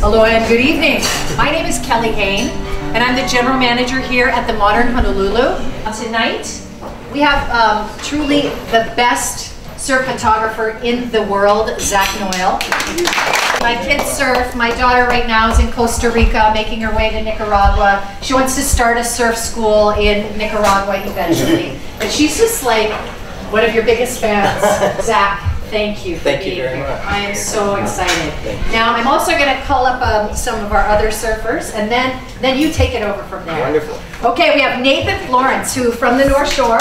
Hello and good evening. My name is Kelly Hain, and I'm the general manager here at the Modern Honolulu. Tonight, we have truly the best surf photographer in the world, Zak Noyle. My kids surf. My daughter right now is in Costa Rica, making her way to Nicaragua. She wants to start a surf school in Nicaragua eventually. And she's just like one of your biggest fans. Zak, thank you for being here. Thank you very much. I am so excited. Now, I'm also going to call up some of our other surfers, and then you take it over from there. Wonderful. Okay, we have Nathan Florence, who from the North Shore.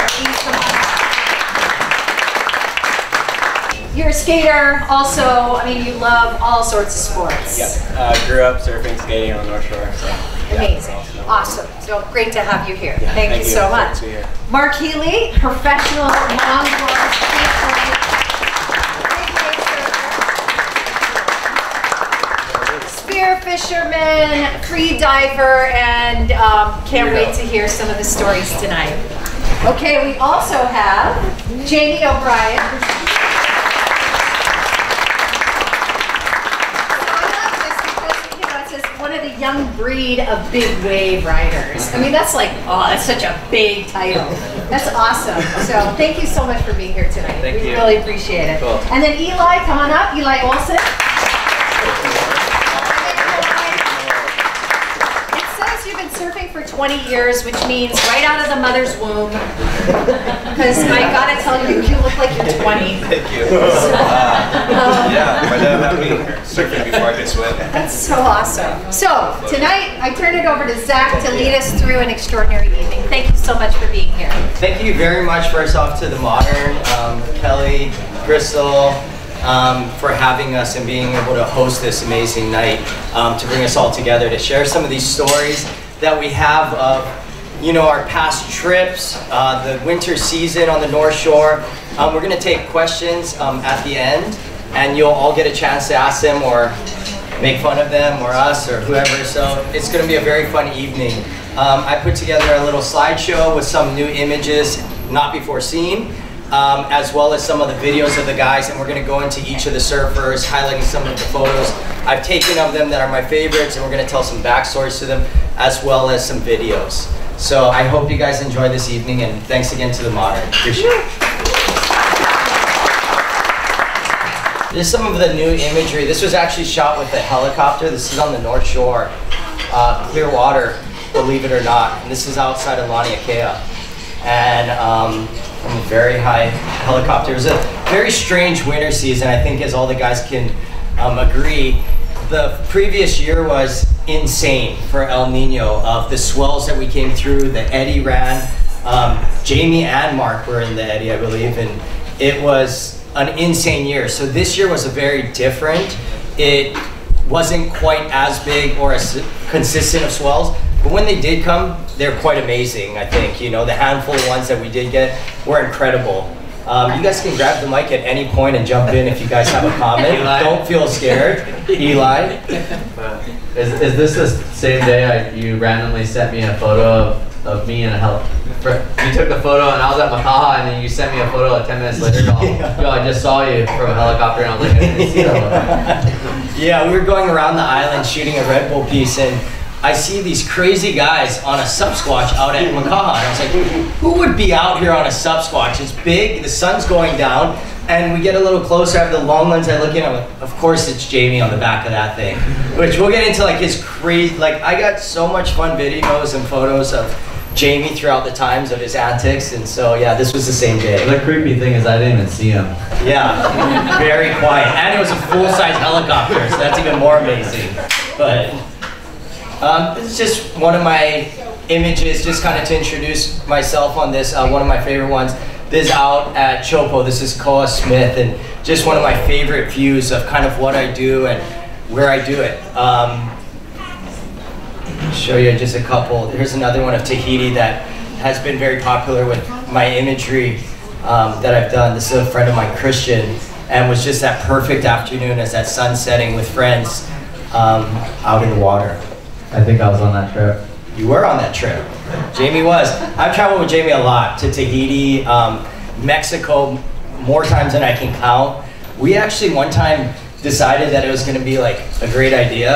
You're a skater, also. I mean, you love all sorts of sports. Yep. Grew up surfing, skating on the North Shore. So, amazing. Yeah. Awesome. So great to have you here. Yeah, thank you so much. Mark Healy, professional longboard skateboarder. Spear fisherman, free diver, and can't wait to hear some of the stories tonight. Okay, we also have Jamie O'Brien. One of the young breed of big wave riders. I mean, that's like, oh, that's such a big title. That's awesome. So thank you so much for being here tonight. Thank you. We really appreciate it. Cool. And then Eli, come on up. Eli Olsen. It says you've been surfing for 20 years, which means right out of the mother's womb. Because I gotta tell you, you look like you're 20. Thank you. Yeah, my dad had me surfing before I could swim. That's so awesome. So, tonight I turn it over to Zak to lead us through an extraordinary evening. Thank you so much for being here. Thank you very much, first off, to the Modern, Kelly, Crystal, for having us and being able to host this amazing night, to bring us all together to share some of these stories that we have of, you know, our past trips, the winter season on the North Shore. We're going to take questions at the end, and you'll all get a chance to ask them or make fun of them or us or whoever. So it's going to be a very fun evening. I put together a little slideshow with some new images not before seen, as well as some of the videos of the guys, and we're going to go into each of the surfers, highlighting some of the photos I've taken of them that are my favorites, and we're going to tell some backstories to them, as well as some videos. So I hope you guys enjoy this evening, and thanks again to the Modern. Appreciate it. There's some of the new imagery. This was actually shot with a helicopter. This is on the North Shore, clear water, believe it or not. And this is outside of Laniakea. And from a very high helicopter. It was a very strange winter season, I think, as all the guys can agree. The previous year was insane for El Nino. Of the swells that we came through, the eddy ran. Jamie and Mark were in the eddy, I believe, and it was an insane year. So this year was a very different. It wasn't quite as big or as consistent of swells, but when they did come, they're quite amazing, I think. You know, the handful of ones that we did get were incredible. You guys can grab the mic at any point and jump in if you guys have a comment. Don't feel scared. Eli? Is this the same day you randomly sent me a photo of me in a helicopter? You took the photo and I was at Makaha, and then you sent me a photo like 10 minutes later going, yo, I just saw you from a helicopter, and I was like, I didn't see that. Yeah, we were going around the island shooting a Red Bull piece, and I see these crazy guys on a sub-squatch out at Makaha. And I was like, who would be out here on a sub-squatch? It's big, the sun's going down, and we get a little closer. I have the long lens, I look in, I'm like, of course it's Jamie on the back of that thing. Which we'll get into, like, his crazy, like, I got so much fun videos and photos of Jamie throughout the times of his antics, and so yeah, this was the same day. The creepy thing is I didn't even see him. Yeah, very quiet. And it was a full-size helicopter, so that's even more amazing. But this is just one of my images, just kind of to introduce myself on this. One of my favorite ones. This is out at Chopo. This is Koa Smith, and just one of my favorite views of kind of what I do and where I do it. Show you just a couple. Here's another one of Tahiti that has been very popular with my imagery that I've done. This is a friend of mine, Christian, and was just that perfect afternoon as that sun setting with friends out in the water. I think I was on that trip. You were on that trip. Jamie was. I've traveled with Jamie a lot to Tahiti, Mexico, more times than I can count. We actually one time decided that it was going to be like a great idea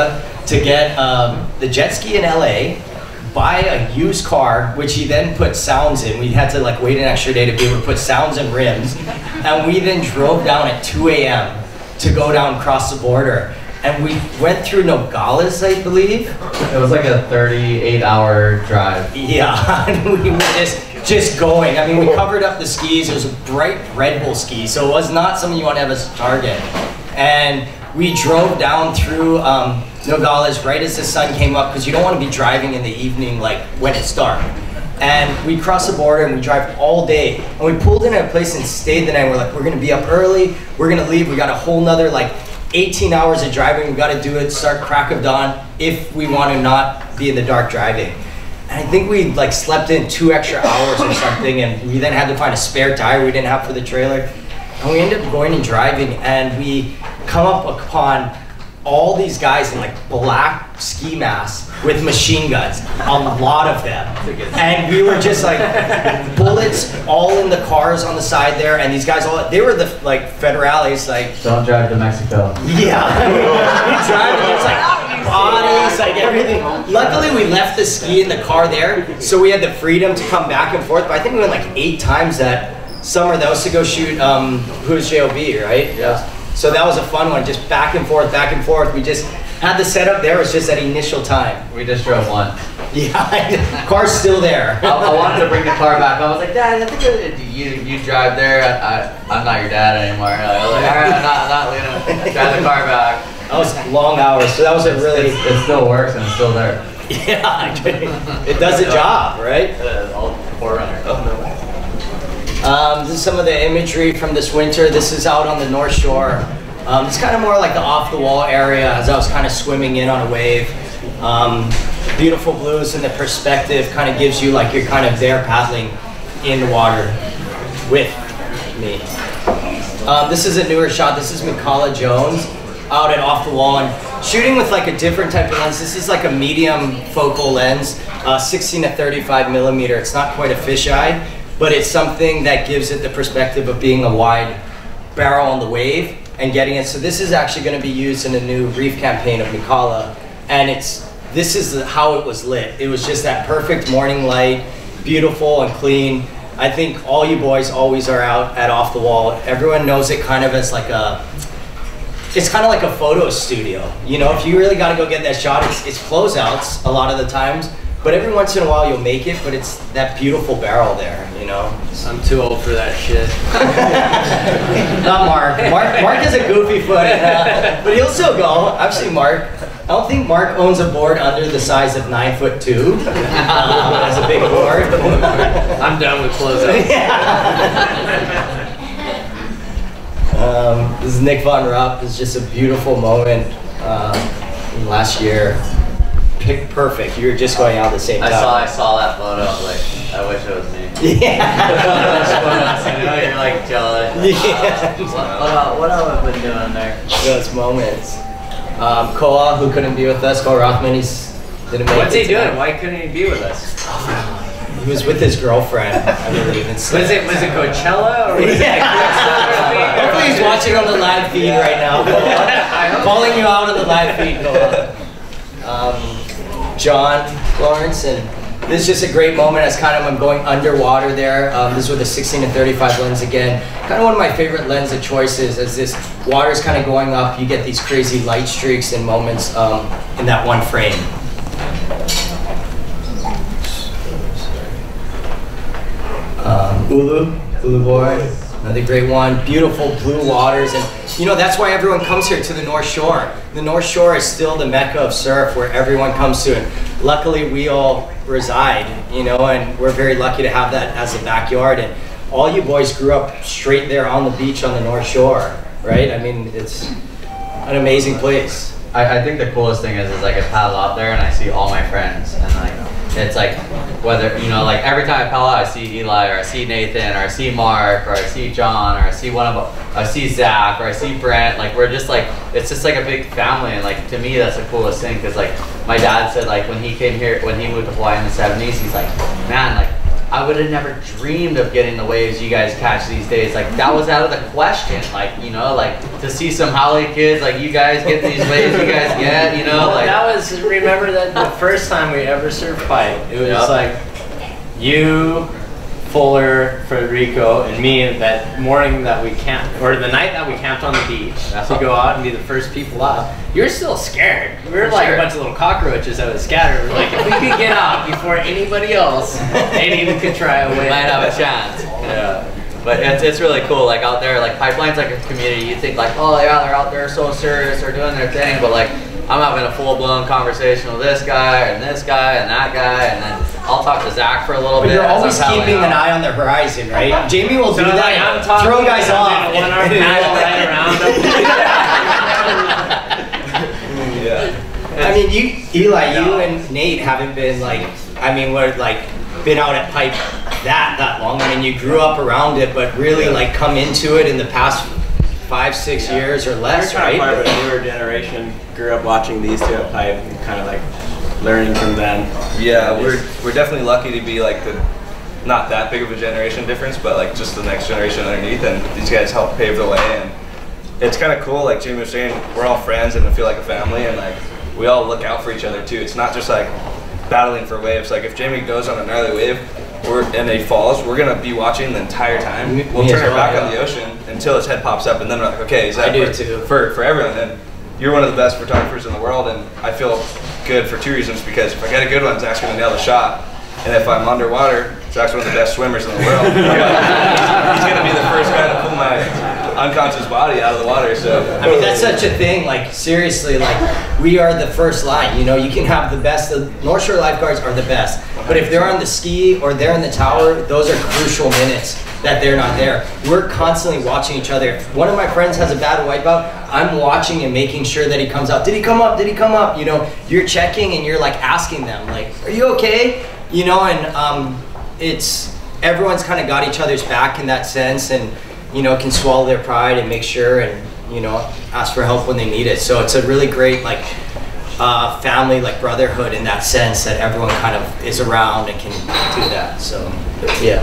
to get the jet ski in LA, buy a used car, which he then put sounds in. We had to like wait an extra day to be able to put sounds and rims. And we then drove down at 2 a.m. to go down across the border. And we went through Nogales, I believe. It was like a 38-hour drive. Yeah, and we were just going. I mean, we covered up the skis. It was a bright Red Bull ski, so it was not something you want to have as a target. And we drove down through Nogales right as the sun came up, because you don't want to be driving in the evening like when it's dark. And we crossed the border and we drive all day. And we pulled in at a place and stayed the night. We're like, we're gonna be up early, we're gonna leave. We got a whole nother like 18 hours of driving. We gotta do it, start crack of dawn if we want to not be in the dark driving. And I think we like slept in 2 extra hours or something, and we then had to find a spare tire we didn't have for the trailer. And we ended up going and driving, and we come up upon all these guys in like black ski masks with machine guns, a lot of them. And we were just like bullets all in the cars on the side there, and these guys all, they were the like federales, like, don't drive to Mexico. Yeah, we drive and there's like bodies, like everything. Luckily we left the ski in the car there, so we had the freedom to come back and forth, but I think we went like 8 times that summer. That was to go shoot Who's J.O.B., right? Yeah. So that was a fun one, just back and forth, back and forth. We just had the setup there, it was just that initial time. We just drove one. Yeah, car's still there. I wanted to bring the car back. I was like, Dad, I think you drive there. I'm not your dad anymore. I was like, all right, I'm not leaving. Drive the car back. That was long hours, so that was a really... It still works and it's still there. Yeah, it does the job, right? All 4runner. Oh, no. This is some of the imagery from this winter. This is out on the North Shore. It's kind of more like the off-the-wall area as I was kind of swimming in on a wave. Beautiful blues, and the perspective kind of gives you like you're kind of there paddling in the water with me. This is a newer shot. This is Mikala Jones out at Off the Wall and shooting with like a different type of lens. This is like a medium focal lens, 16 to 35 millimeter. It's not quite a fisheye, but it's something that gives it the perspective of being a wide barrel on the wave and getting it. So this is actually going to be used in a new reef campaign of Mikala, and this is how it was lit. It was just that perfect morning light, beautiful and clean. I think all you boys always are out at Off the Wall. Everyone knows it kind of as like it's kind of like a photo studio. You know, if you really got to go get that shot, it's closeouts a lot of the times. But every once in a while you'll make it, but it's that beautiful barrel there, you know? I'm too old for that shit. Not Mark. Mark has a goofy foot, but he'll still go. I've seen Mark. I don't think Mark owns a board under the size of 9'2". Has a big board. I'm done with closeouts. This is Nick Von Rupp. It's just a beautiful moment last year. Perfect. You were just going out at the same time. I saw that photo. I was like, I wish it was me. Yeah. You know, you're like jealous. Yeah. What have I been doing there? Those moments. Koa, who couldn't be with us, Koa Rothman, didn't make What's it he doing? tonight. Why couldn't he be with us? He was with his girlfriend, I believe. Was it Coachella or was it like Hopefully he's watching on the live feed right now. Calling you out on the live feed, Koa. John Lawrence, and this is just a great moment as kind of I'm going underwater there. This is with a 16 to 35 lens again. Kind of one of my favorite lens of choices as this water's kind of going up. You get these crazy light streaks and moments in that one frame. Ulu Boy, another great one. Beautiful blue waters, and you know that's why everyone comes here to the North Shore. The North Shore is still the mecca of surf where everyone comes to, and luckily we all reside, you know, and we're very lucky to have that as a backyard. And all you boys grew up straight there on the beach on the North Shore, right? I mean, it's an amazing place. I think the coolest thing is I can paddle out there and I see all my friends, and like it's like whether, you know, like every time I paddle out I see Eli or I see Nathan or I see Mark or I see John or I see I see Zach or I see Brent. Like we're just like, it's just like a big family, and like to me that's the coolest thing, because like my dad said like when he came here, when he moved to Hawaii in the 70s, he's like, man, like I would have never dreamed of getting the waves you guys catch these days. Like that was out of the question. Like, you know, like to see some Holly kids like you guys get these waves you guys get, you know, like that was, remember that the first time we ever surfed pipe, it was like you, Fuller, Federico, and me that morning that we camped, or the night that we camped on the beach to go out and be the first people up. You're still scared. We were like a bunch of little cockroaches that was scattered. We're like, if we could get out before anybody else, they even could try a wave. Might have a chance. Yeah. But it's really cool, like out there, like Pipeline's like a community. You think like, oh yeah, they're out there so serious, they're doing their thing, but like I'm having a full-blown conversation with this guy and that guy, and then I'll talk to Zach for a little bit. You're always keeping an eye on the horizon, right? Jamie will do that. Like, I'm talking, throw guys off. One arm paddle right around them. Yeah. I mean, Eli, you and Nate haven't been like, I mean, we're like been out at pipe that long. I mean, you grew up around it, but really like come into it in the past 5-6 years or less, we're right? Part of a newer generation. Grew up watching these two at pipe and kind of like learning from them. Yeah, we're definitely lucky to be like the not that big of a generation difference, but like just the next generation underneath, and these guys help pave the way. And it's kind of cool, like Jamie was saying, we're all friends and we feel like a family, and like we all look out for each other too. It's not just like battling for waves. Like if Jamie goes on a gnarly wave and he falls, we're gonna be watching the entire time. We'll turn our back on the ocean until his head pops up, and then we're like, okay, is that for everyone? And you're one of the best photographers in the world, and I feel good for two reasons. Because if I get a good one, Zach's gonna nail the shot, and if I'm underwater, Zach's one of the best swimmers in the world. He's gonna be the first guy to pull my unconscious body out of the water. So I mean, that's such a thing. Like seriously, like we are the first line. You know, you can have the best. The North Shore lifeguards are the best, but if they're on the ski or they're in the tower, those are crucial minutes that they're not there. We're constantly watching each other. If one of my friends has a bad wipeout, I'm watching and making sure that he comes out. Did he come up? Did he come up? You know, you're checking and you're like asking them, like, are you okay? You know, and it's everyone's kind of got each other's back in that sense, and you know, can swallow their pride and make sure and you know ask for help when they need it. So it's a really great like family, like brotherhood in that sense, that everyone kind of is around and can do that. So yeah.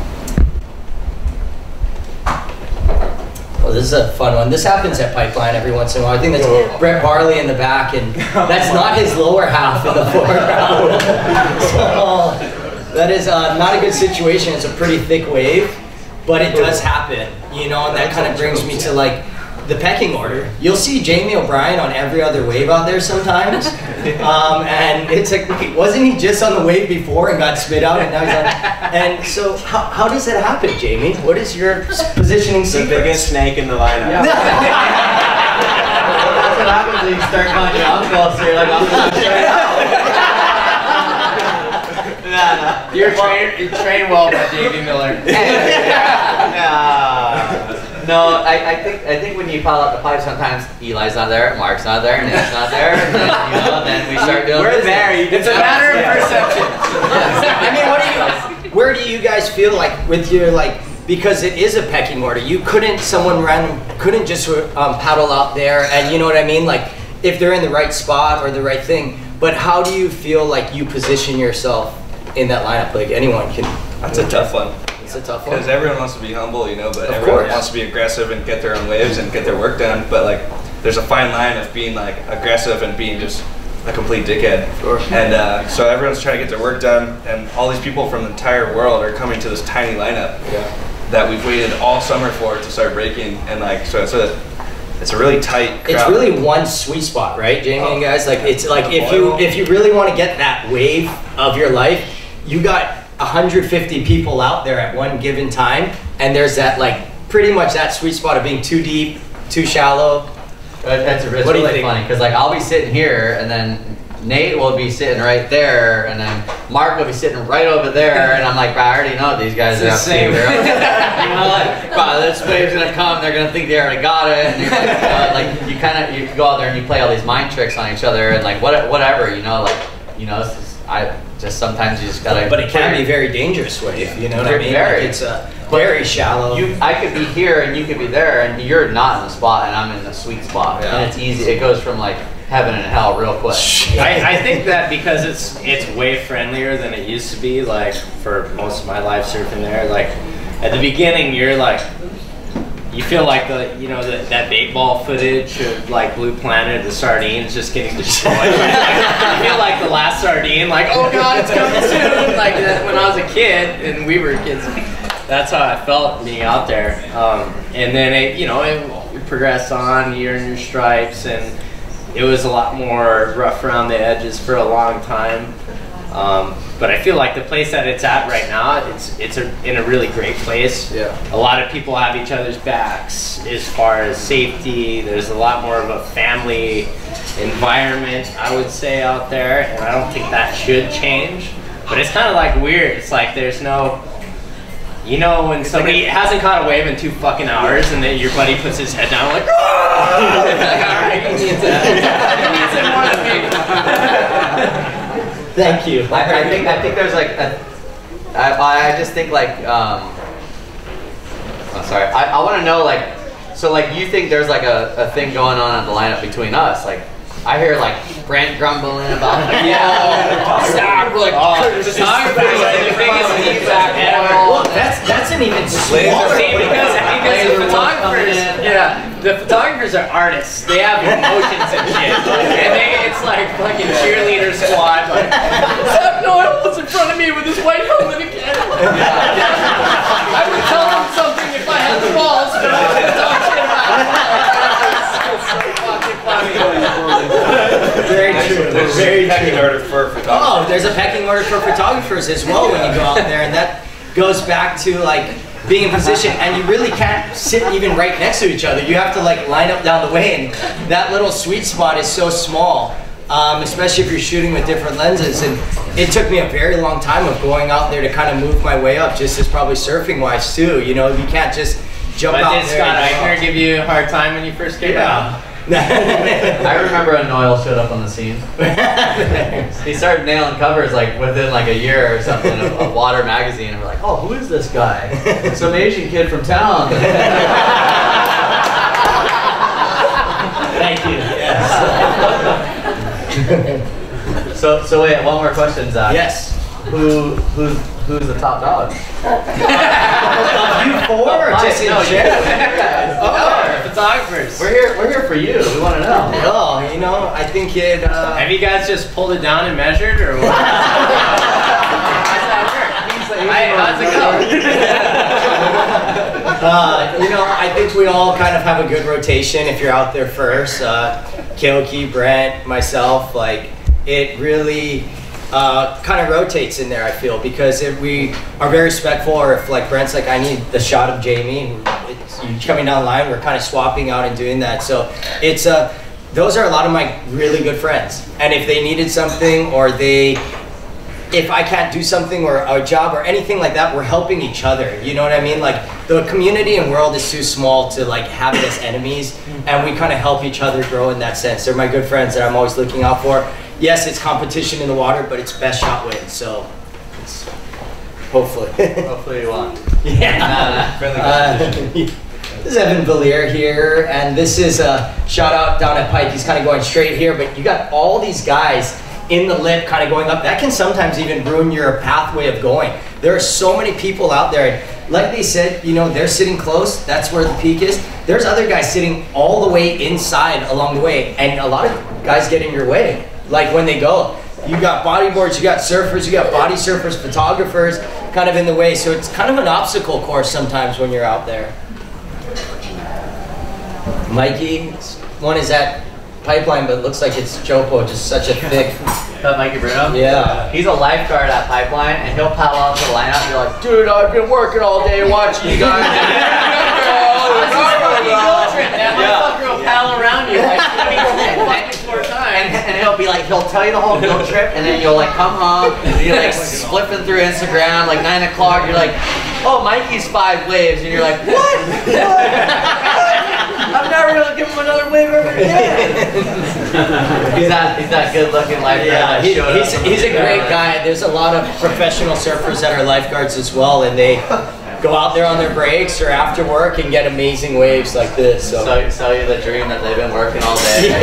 Well, this is a fun one. This happens at Pipeline every once in a while. I think that's Brett Barley in the back, and that's not his lower half in the foreground. So that is not a good situation. It's a pretty thick wave, but it does happen, you know, and that kind of brings me to like the pecking order. You'll see Jamie O'Brien on every other wave out there sometimes, and it's like, wait, wasn't he just on the wave before and got spit out, and now he's on? And so, how does that happen, Jamie? What is your positioning secret? The biggest snake in the lineup. Yeah. That's what happens when you start calling your uncle, so you're like, Nah. You're trained well by Davey Miller. No, I think when you follow up the pipe, sometimes Eli's not there, Mark's not there, Nate's not there, and then, you know, then we start doing. We're there. It's a matter of perception. I mean, where do you guys feel like with your like, because it is a pecking order, you someone random couldn't just paddle out there, and you know what I mean, like if they're in the right spot or the right thing. But how do you feel like you position yourself in that lineup? Like anyone can. That's a tough one. It's a tough one. Because everyone wants to be humble, you know, but everyone wants to be aggressive and get their own waves and get their work done. But like, there's a fine line of being like aggressive and being just a complete dickhead. Sure. And so everyone's trying to get their work done, and all these people from the entire world are coming to this tiny lineup that we've waited all summer for to start breaking. And like, so it's a really tight crowd. It's really one sweet spot, right, Jamie and guys? Like it's like if you really want to get that wave of your life, you got 150 people out there at one given time, and there's that like pretty much that sweet spot of being too deep, too shallow. It's really funny because like I'll be sitting here, and then Nate will be sitting right there, and then Mark will be sitting right over there, and I'm like, I already know these guys are up to. You know, like, wow, this wave's gonna come. They're gonna think they already got it. And you're like, you go out there and you play all these mind tricks on each other, and like whatever, you know, like you know, sometimes you just gotta. But it can be very dangerous wave. You know what I mean? Very. Like it's very shallow. I could be here and you could be there, and you're not in the spot, and I'm in the sweet spot, and it's easy. It goes from like heaven and hell real quick. I think that because it's way friendlier than it used to be, like for most of my life surfing there, like at the beginning you're like, you feel like that bait ball footage of like Blue Planet, the sardines just getting destroyed. You feel like the last sardine, like, oh god, it's coming soon. Like that when I was a kid and we were kids, that's how I felt being out there. And then it progressed on, you earn your stripes, and it was a lot more rough around the edges for a long time. But I feel like the place that it's at right now, it's in a really great place. Yeah. A lot of people have each other's backs as far as safety. There's a lot more of a family environment, I would say, out there, and I don't think that should change. But it's kind of like weird. It's like there's no, when somebody hasn't caught a wave in 2 fucking hours, and then your buddy puts his head down, like, oh! Alright, he needs it more than me. Thank you. I think there's like I just think like oh sorry, I want to know, like, so like you think there's like a thing going on in the lineup between us, like I hear like Brent grumbling about like, stop, like photographers are the biggest feedback ever. That's an even smaller. See, because the photographers are artists. They have emotions and shit, and it's like fucking cheerleader squad. Like, Zak Noyle was in front of me with his white helmet again. I would tell him something if I had the balls, but I wouldn't talk shit about it. It's so fucking funny. Very true. There's a pecking order for photographers. Oh, there's a pecking order for photographers as well when you go out there, and that goes back to like being in position, and you really can't sit even right next to each other. You have to like line up down the way, and that little sweet spot is so small, especially if you're shooting with different lenses. And it took me a very long time of going out there to kind of move my way up, just as probably surfing wise too. You can't just jump out there. Did Scott Eichner give you a hard time when you first came out? I remember when Noyle showed up on the scene. He started nailing covers like within like a year or something of Water magazine, and we're like, oh, who is this guy? Some Asian kid from town. Thank you. Yes. So wait, one more question, Zach. Yes. Who's the top dog? Of you four, or just in Photographers. We're here for you. We want to know. Oh, I think it. Have you guys just pulled it down and measured, or what? How's it go? I think we all kind of have a good rotation if you're out there first. Kilke, Brent, myself, like it really kind of rotates in there, I feel, because if we are very respectful, or if like Brent's like, I need the shot of Jamie, it's you coming down the line, we're kind of swapping out and doing that. So it's those are a lot of my really good friends, and if they needed something, or if I can't do something or a job or anything like that, we're helping each other. You know what I mean? Like the community and world is too small to like have it as enemies, and we kind of help each other grow in that sense. They're my good friends that I'm always looking out for. Yes, it's competition in the water, but it's best shot wins. So it's hopefully. Hopefully you won. Yeah. This is Evan Villier here, and this is a shout out down at Pike. He's kind of going straight here, but you got all these guys in the lip kind of going up. That can sometimes even ruin your pathway of going. There are so many people out there. Like they said, they're sitting close. That's where the peak is. There's other guys sitting all the way inside along the way, and a lot of guys get in your way. Like when they go, you got bodyboards, you got surfers, you got body surfers, photographers kind of in the way. So it's kind of an obstacle course sometimes when you're out there. Mikey, one is at Pipeline, but it looks like it's Jopo, just such a thick. Mikey Bruno? Yeah. He's a lifeguard at Pipeline, and he'll paddle out to the lineup, and you're like, dude, I've been working all day watching you guys. That motherfucker will paddle around you like 24 times. And he'll be like, he'll tell you the whole guilt trip, and then you'll like come home, and you're like flipping through Instagram, like 9 o'clock, you're like, oh, Mikey's 5 waves, and you're like, what? I'm never gonna give him another wave ever again. he's that good looking lifeguard. Yeah, he's a great guy. There's a lot of professional surfers that are lifeguards as well, and go out there on their breaks or after work and get amazing waves like this. So Sell you the dream that they've been working all day.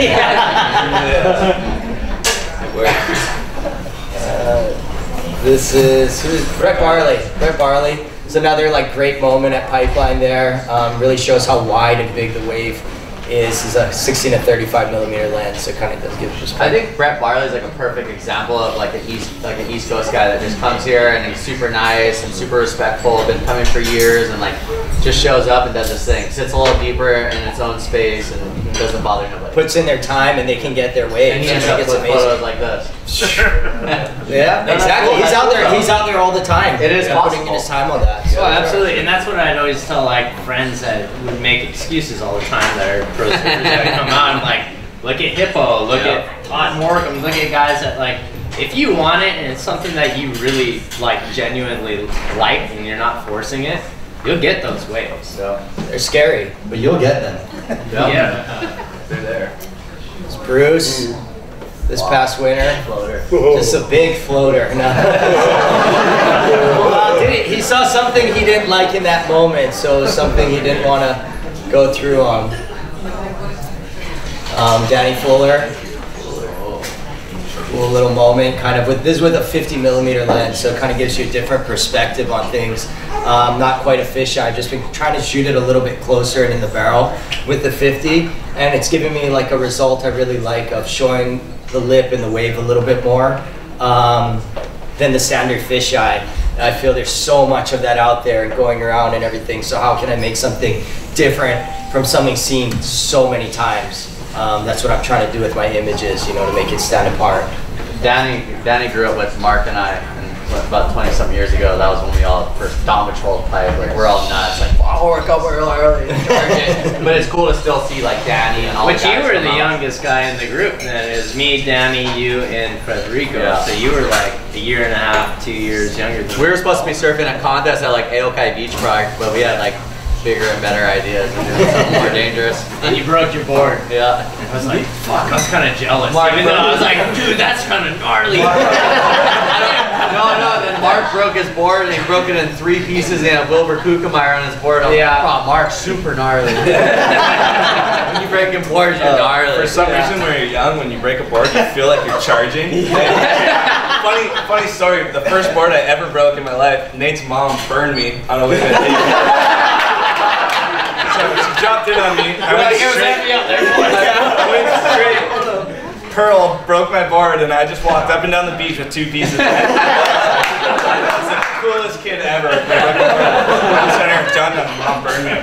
This is Brett Barley. Brett Barley is another like great moment at Pipeline there. Really shows how wide and big the wave is. It's a 16 to 35 millimeter lens, so it kind of does give perspective. I think Brett Barley is like a perfect example of like an East Coast guy that just comes here and he's super nice and super respectful. Been coming for years and like just shows up and does his thing. Sits a little deeper in its own space and doesn't bother nobody. Puts in their time and they can get their waves. And he ends up with photos like this. Yeah, exactly. He's out there. He's out there all the time. It is possible. Putting in his time on that. Oh, absolutely, and that's what I'd always tell like friends that would make excuses all the time that are pro surfers that come out. I'm like, look at Hippo, look at Todd Morgan, look at guys that like, if you want it and it's something that you really like, genuinely like, and you're not forcing it, you'll get those waves. So they're scary, but you'll get them. Yeah, They're there. It's Bruce. This past winter, just a big floater. He saw something he didn't like in that moment, so it was something he didn't want to go through on. Danny Fuller, cool little moment, kind of this is with a 50 millimeter lens, so it kind of gives you a different perspective on things. Not quite a fisheye, I've just been trying to shoot it a little bit closer and in the barrel with the 50, and it's given me like a result I really like of showing the lip and the wave a little bit more than the standard fisheye. I feel there's so much of that out there and going around and everything, so how can I make something different from something seen so many times? That's what I'm trying to do with my images, you know, to make it stand apart. Danny grew up with Mark and I, and about 20-some years ago, that was when we all first Dom patrolled pipe. Like, we're all nuts, like, I'll work up real early and charge it. But it's cool to still see like Danny and all the guys. But you were the youngest guy in the group then. It was me, Danny, you, and Federico. Yeah. So you were like a year and a half, 2 years younger than we were supposed to be surfing a contest at like Aokai Beach Park, but we had like bigger and better ideas and doing something more dangerous. And you broke your board. Yeah. I was like, fuck, I was kind of jealous. Even though I was like, dude, that's kind of gnarly. No, then Mark broke his board and he broke it in 3 pieces and had Wilbur Kukemeyer on his board. I was like, oh, Mark's super gnarly. When you break boards, you're gnarly. For some reason, when you're young, when you break a board, you feel like you're charging. Funny story, the first board I ever broke in my life, Nate's mom burned me on a way to So she dropped in on me. I went straight. Pearl broke my board, and I just walked up and down the beach with 2 pieces. I was the coolest kid ever. Mom burned me.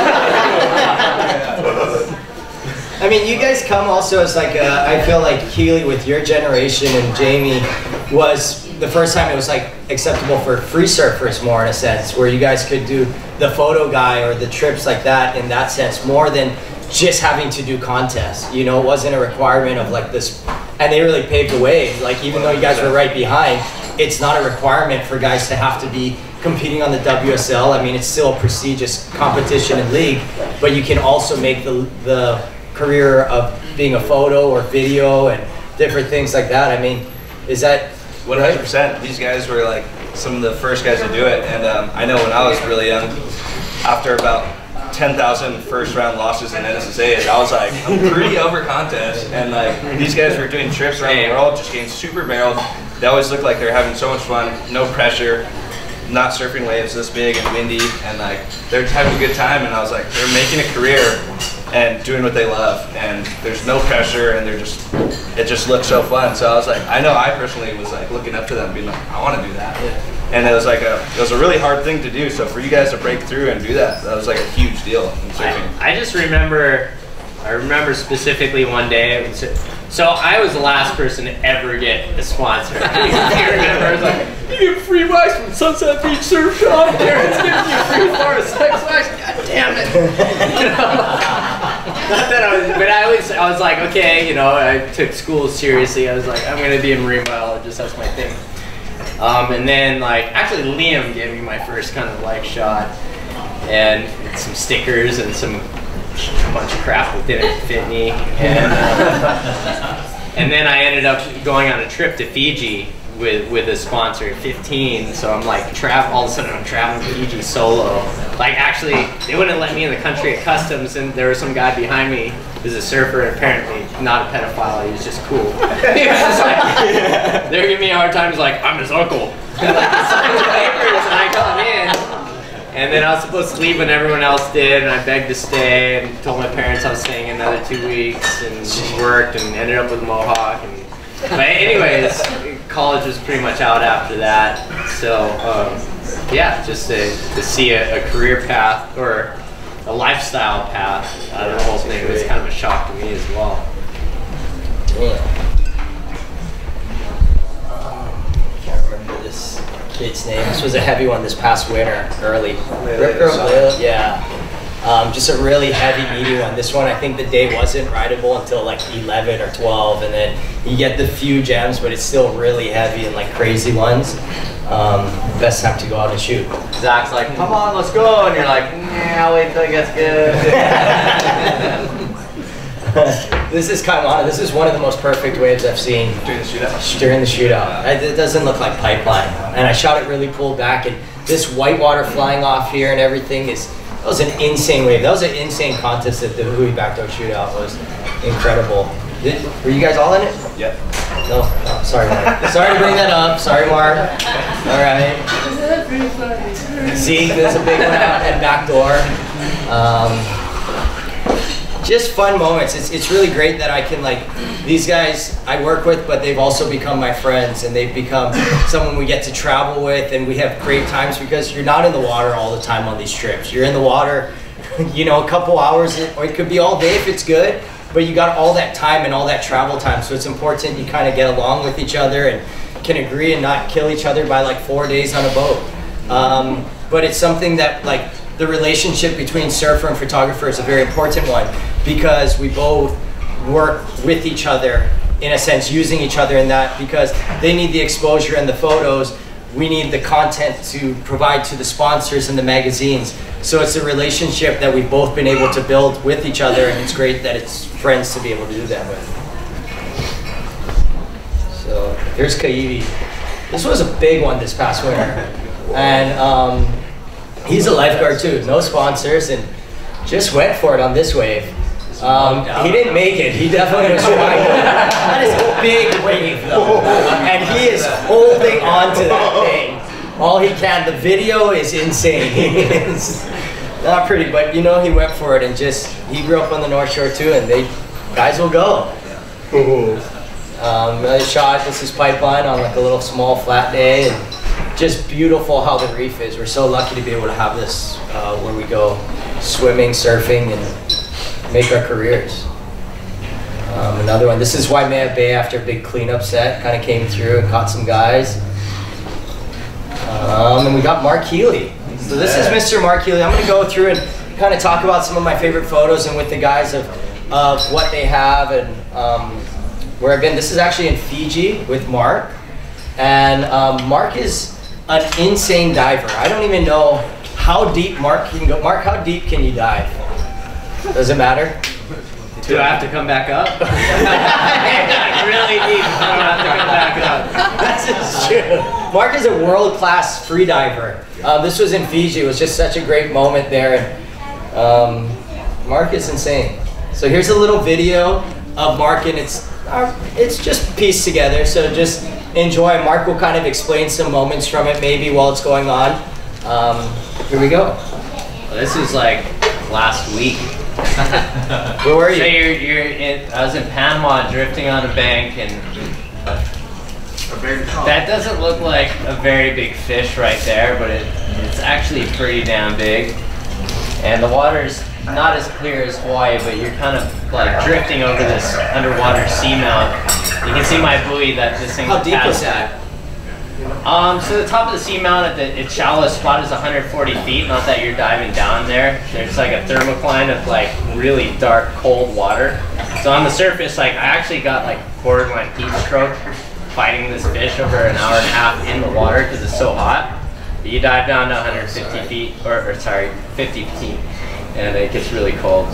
I mean, you guys come also as like, I feel like Keely with your generation and Jamie was the first time it was like acceptable for free surfers more in a sense, where you guys could do the photo guy or the trips like that in that sense, more than just having to do contests. You know, it wasn't a requirement of like this, and they really paved the way. Like, even though you guys were right behind, it's not a requirement for guys to have to be competing on the WSL. I mean, it's still a prestigious competition and league, but you can also make the career of being a photo or video and different things like that. I mean, is that 100%? These guys were like some of the first guys to do it, and I know when I was really young, after about 10,000 first round losses in NSSA, I was like, I'm pretty over contest, and like these guys were doing trips around the world, just getting super barreled. They always looked like they were having so much fun, no pressure, not surfing waves this big and windy, and like they're just having a good time. And I was like, they're making a career and doing what they love, and there's no pressure, and it just looks so fun. So I was like, I know I personally was like looking up to them, being like, I want to do that. And it was like it was a really hard thing to do. So for you guys to break through and do that, that was like a huge deal in surfing. I just remember, specifically one day. So I was the last person to ever get a sponsor. I remember, I was like, you get free wax from Sunset Beach Surf Shop. Darren's giving you free Florida sex wax. God damn it! You know? Not that I was like, okay, you know, I took school seriously. I was like, I'm gonna be a marine biologist. That's my thing. And then like, actually Liam gave me my first kind of like shot, and some stickers and a bunch of crap that didn't fit me, and then I ended up going on a trip to Fiji with a sponsor at 15, so I'm like all of a sudden I'm traveling Fiji solo. Like actually, they wouldn't let me in the country at customs, and there was some guy behind me who's a surfer, and apparently not a pedophile. He was just cool. He was just like, they were giving me a hard time. He's like, I'm his uncle. And like, he signed the papers, and I come in. And then I was supposed to leave when everyone else did, and I begged to stay, and told my parents I was staying another 2 weeks, and worked, and ended up with Mohawk. But anyways, college was pretty much out after that. So yeah, just to see a career path or a lifestyle path out of the whole thing was kind of a shock to me as well. Can't remember this kid's name. This was a heavy one this past winter, early. Yeah. Just a really heavy, meaty one. This one, I think the day wasn't rideable until like 11 or 12, and then you get the few gems, but it's still really heavy and like crazy ones. Best time to go out and shoot. Zach's like, come on, let's go, and you're like, yeah, I'll wait till it gets good. This is Kaimana. This is one of the most perfect waves I've seen During the shootout. during the shootout. It doesn't look like pipeline, and I shot it really pulled back, and this white water flying off here and everything that was an insane wave. That was an insane contest at the Hui Backdoor Shootout. It was incredible. Were you guys all in it? Yep. No, sorry, Mark. Sorry to bring that up. Sorry, Mark. All right. See, there's a big one out at Backdoor. Just fun moments. It's really great that I can, like, these guys I work with, but they've also become my friends, and they've become someone we get to travel with, and we have great times because you're not in the water all the time on these trips. You're in the water, you know, a couple hours, or it could be all day if it's good, but you got all that time and all that travel time, so it's important you kind of get along with each other and can agree and not kill each other by like 4 days on a boat. But it's something that, like, the relationship between surfer and photographer is a very important one because we both work with each other, in a sense, using each other in that, because they need the exposure and the photos, we need the content to provide to the sponsors and the magazines. So it's a relationship that we've both been able to build with each other, and it's great that it's friends to be able to do that with. So here's Kaiwi. This was a big one this past winter, and he's a lifeguard too, no sponsors, and just went for it on this wave. He didn't make it. He definitely was trying. That is a big wave though, and he is holding on to that thing all he can. The video is insane. It's not pretty, but you know, he went for it, and just, he grew up on the North Shore too, and guys will go. I shot, this is pipeline on like a little small flat day, and just beautiful how the reef is. We're so lucky to be able to have this where we go swimming, surfing, and make our careers. Another one, this is Waimea Bay after a big cleanup set, kind of came through and caught some guys. And we got Mark Healy. So this is Mr. Mark Healy. I'm going to go through and kind of talk about some of my favorite photos and with the guys of what they have and where I've been. This is actually in Fiji with Mark. And Mark is an insane diver. I don't even know how deep Mark can go. Mark, how deep can you dive? Does it matter? Do I have to come back up? Really deep. I don't have to come back up. That's true. Mark is a world-class free diver. This was in Fiji. It was just such a great moment there. Mark is insane. So here's a little video of Mark, and it's just pieced together. So just enjoy. Mark will kind of explain some moments from it maybe while it's going on. Here we go. Well, this is like last week. Where were you? So I was in Panama drifting on a bank, and that doesn't look like a very big fish right there, but it's actually pretty damn big. And the water's not as clear as Hawaii, but you're kind of like drifting over this underwater seamount. You can see my buoy that this thing. How deep is that? So the top of the seamount at its shallowest spot is 140 feet. Not that you're diving down there. There's like a thermocline of like really dark, cold water. So on the surface, like I actually got like borderline heat stroke fighting this fish over an hour and a half in the water because it's so hot. But you dive down to 150 feet, or sorry, 50 feet, and it gets really cold.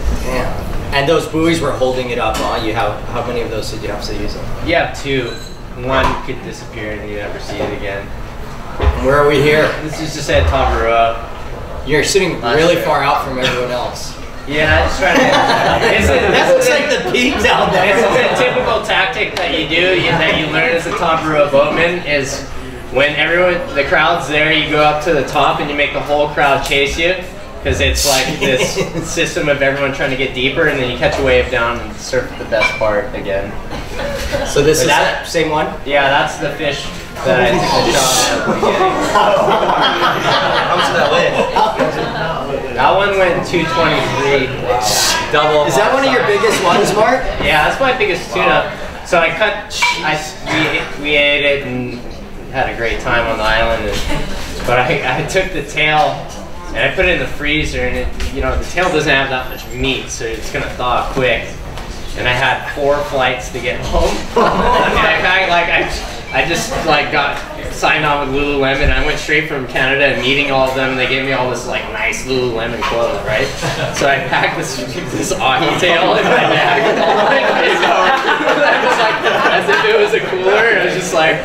Yeah. And those buoys were holding it up. You have, how many of those did you have to use? You have two. one could disappear and you never see it again. Where are we here? This is just at Tavarua. You're sitting really far out from everyone else. Yeah, I just trying to. That looks like the peak down there. It's a typical tactic that you do, that you learn as a Tavarua boatman, is when the crowd's there, you go up to the top and you make the whole crowd chase you, because it's like this system of everyone trying to get deeper, and then you catch a wave down and surf the best part again. So this is that same one? Yeah, that's the fish that I took the shot at the beginning. How much did that weigh? That one went 223. Wow. Double. Is that one of your biggest ones, Mark? Yeah, that's my biggest tuna. So we ate it and had a great time on the island. But I took the tail and I put it in the freezer, and the tail doesn't have that much meat, so it's gonna thaw quick. And I had 4 flights to get home. And I just got signed on with Lululemon. I went straight from Canada and meeting all of them, and they gave me all this nice Lululemon clothes, right? So I packed this Oahu tail in my bag. As if it was a cooler. It was just like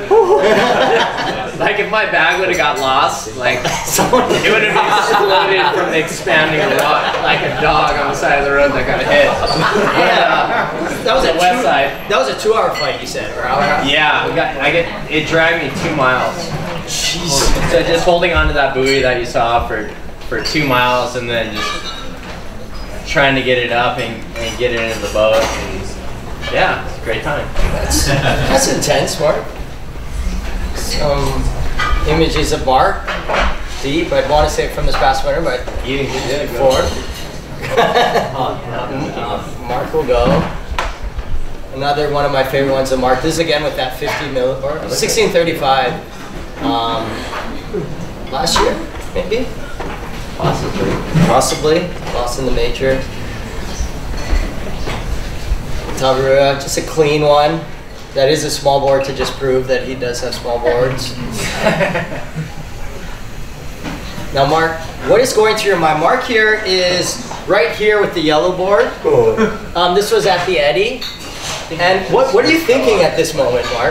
if my bag would have got lost, it would have exploded from expanding a rock like a dog on the side of the road that got hit. That was the west side. That was a 2-hour flight, you said, or hour? Yeah, it dragged me 2 miles. Jesus. So just holding onto that buoy that you saw for 2 miles, and then just trying to get it up and get it in the boat. And yeah, it's a great time. That's intense, Mark. Some images of Mark. Deep. I'd want to say it from this past winter, but you did it before. Mark will go. Another one of my favorite ones of Mark. This is again with that 50 mil or 1635. Last year, maybe. Possibly. Lost in the major. Tavarua, just a clean one. That is a small board to just prove that he does have small boards. Now, Mark, what is going through your mind? Mark here is right here with the yellow board. This was at the Eddy. And what are you thinking at this moment, Mark?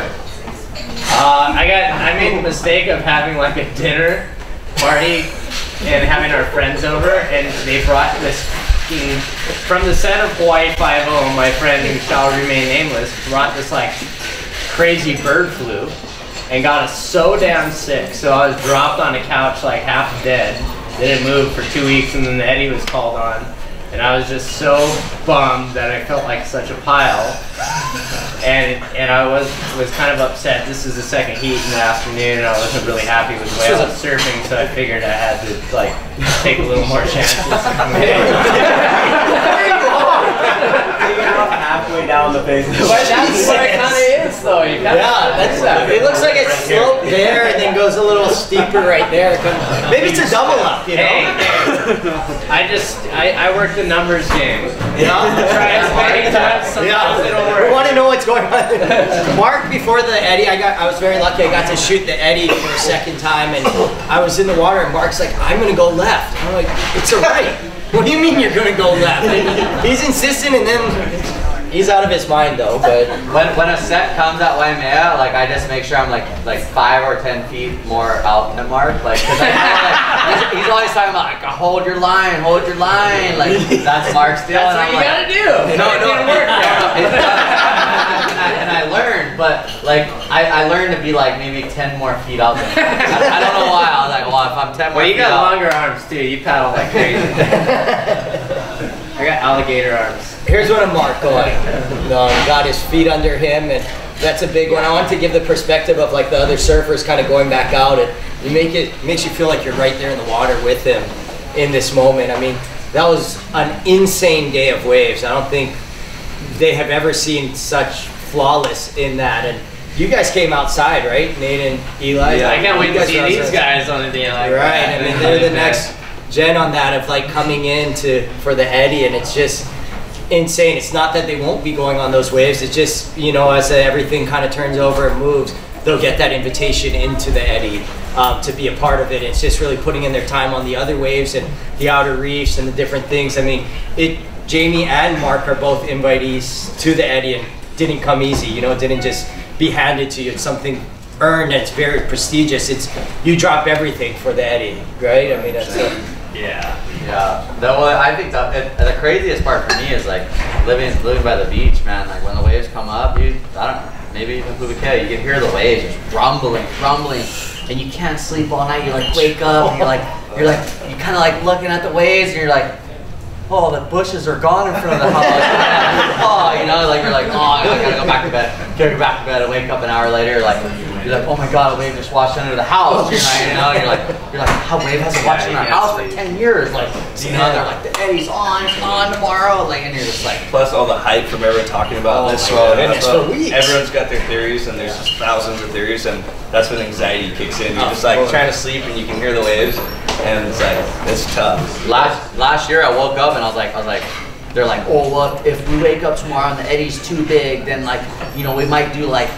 I made the mistake of having a dinner party and having our friends over, and they brought this from the set of Hawaii 5-0, my friend who shall remain nameless brought this crazy bird flu and got us so damn sick. So I was dropped on a couch half dead. Didn't move for 2 weeks, and then the Eddy was called on. And I was just so bummed that I felt like such a pile. And I was kind of upset. This is the second heat in the afternoon, and I wasn't really happy with the way I was surfing, so I figured I had to take a little more chances. Halfway down the face. But that's what it kind of is, though. It looks like it's sloped there and then goes a little steeper right there. Maybe it's a double up, you know? Hey. I work the numbers game. Try as many times, sometimes it'll work. We want to know what's going on. Mark, before the Eddy, I was very lucky. I got to shoot the Eddy for a second time, and I was in the water, and Mark's like, I'm going to go left. I'm like, it's a right. What do you mean you're going to go left? And he's insistent, and then he's out of his mind, though. But when a set comes at Waimea, I just make sure I'm like 5 or 10 feet more out than Mark, because he's always talking about hold your line, that's Mark's deal. That's what you gotta do. It didn't work. And I learned, but I learned to be maybe 10 more feet out there. I don't know why. I was like, well, if I'm 10 more feet you got longer arms too. You paddle like crazy. I got alligator arms. Here's one of Mark going. Got his feet under him, and that's a big one. I want to give the perspective of the other surfers kind of going back out, and makes you feel like you're right there in the water with him in this moment. I mean, that was an insane day of waves. I don't think they have ever seen such flawless in that. And you guys came outside, right? Nate and Eli? Yeah, I can't wait to see these guys on the day like that. Right, I mean, they're the next gen on that of coming in for the Eddy, and it's just insane. It's not that they won't be going on those waves. It's just, as everything kind of turns over and moves, they'll get that invitation into the Eddy to be a part of it. It's just really putting in their time on the other waves and the outer reefs and the different things. I mean, Jamie and Mark are both invitees to the Eddy and didn't come easy. Didn't just be handed to you. It's something earned. It's very prestigious. It's you drop everything for the Eddie, right? I mean, that's yeah. Though I think the craziest part for me is like living by the beach, man. Like when the waves come up, dude. I don't know. Maybe even Phuket, you can hear the waves just rumbling, and you can't sleep all night. You like wake up, and you're kind of like looking at the waves, and you're like, oh, the bushes are gone in front of the house. Oh, you know, like you're like, oh, I gotta go back to bed. Gotta go back to bed and wake up an hour later, you're like, oh my god, a wave just washed under the house. You know, you're like, how wave hasn't washed under our house for 10 years? Like, you know, they're like, the Eddie's on tomorrow. Like, and you're just like, plus all the hype from everyone talking about this swell. Everyone's got their theories, and there's just thousands of theories, and that's when anxiety kicks in. You're just like trying to sleep, and you can hear the waves, and it's like, it's tough. Last year I woke up and I was like, they're like, oh look, if we wake up tomorrow and the Eddie's too big, then like, you know, we might do like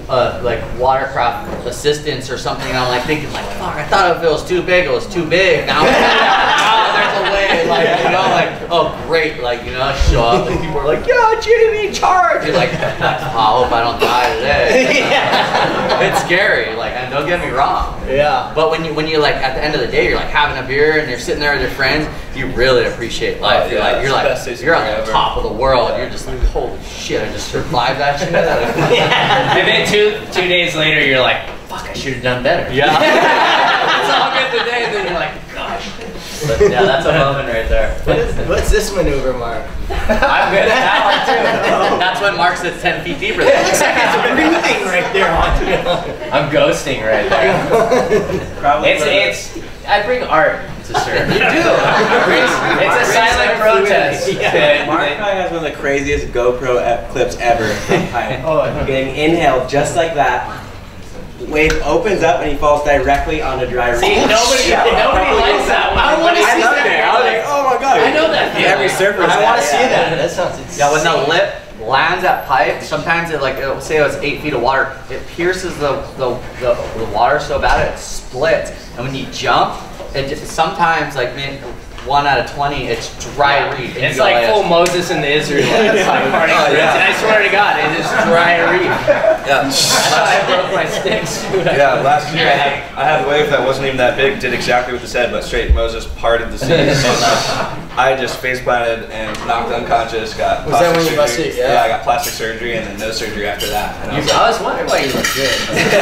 watercraft assistance or something. And I'm like thinking like, fuck, I thought if it was too big, it was too big. Now there's a way, like, you know, like, oh great, like, you know, show up and people are like, yeah, Jamie, charge. You're like, I hope I don't die today. It's scary, like, and don't get me wrong. Yeah. But when you like at the end of the day, you're like having a beer and you're sitting there with your friends, you really appreciate life. You're on the top of the world. You're just like, holy shit, I just survived that shit. And then two days later, you're like, fuck, I should have done better. Yeah. It's all good today, and then you're like, gosh. But yeah, that's a moment right there. What's this maneuver, Mark? I'm good at that one too. That's when Mark sits 10 feet deeper. It looks like it's breathing right there. I'm ghosting right there. Probably. I bring art to surf. You do. It's a silent protest. Yeah. Mark probably has one of the craziest GoPro clips ever. Getting inhaled just like that. Wave opens up and he falls directly onto dry reef. See, nobody likes that one. I want to see that. I was like, oh my god. I know that. Every surfer. I want to see that. That sounds insane. Yeah, when the lip lands that pipe, sometimes it'll say it was 8 feet of water, it pierces the water so bad it splits. And when you jump, it just, sometimes like 1 out of 20, it's dry reef. It's like full Moses and the Israelites. And I swear to God, it is dry reef. Yeah. I broke my sticks. Yeah, last year I had a wave that wasn't even that big, did exactly what they said, but straight Moses parted the seas. I just face planted and knocked unconscious, got Was that when you surgery. busted? Yeah. I got plastic surgery and then no surgery after that. And I was wondering why you look good.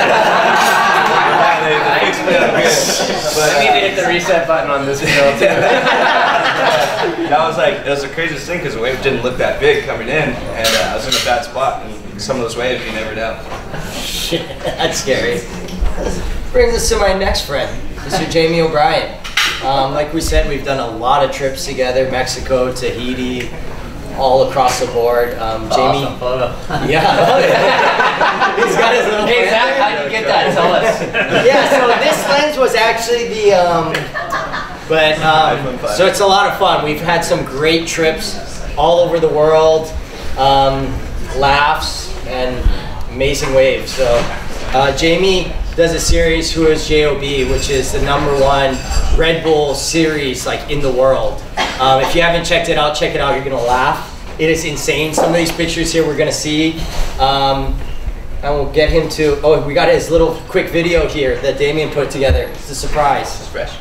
they explained it good. But, I need to hit the reset button on this girl too. That was like, it was the craziest thing because the wave didn't look that big coming in, and I was in a bad spot, and some of those waves you never know. Shit, that's scary. Brings us to my next friend, Mr. Jamie O'Brien. Like we said, we've done a lot of trips together, Mexico, Tahiti, all across the board. Jamie, awesome photo. Yeah, he's got his little. Hey Zach, how'd you get that? Tell us. Yeah, so this lens was actually so it's a lot of fun. We've had some great trips all over the world, laughs and amazing waves. So Jamie does a series Who is J.O.B., which is the #1 Red Bull series like in the world. If you haven't checked it out, check it out. You're gonna laugh. It is insane. Some of these pictures here we're gonna see. And we'll get him to, oh, we got his little quick video here that Damien put together. It's a surprise. It's fresh.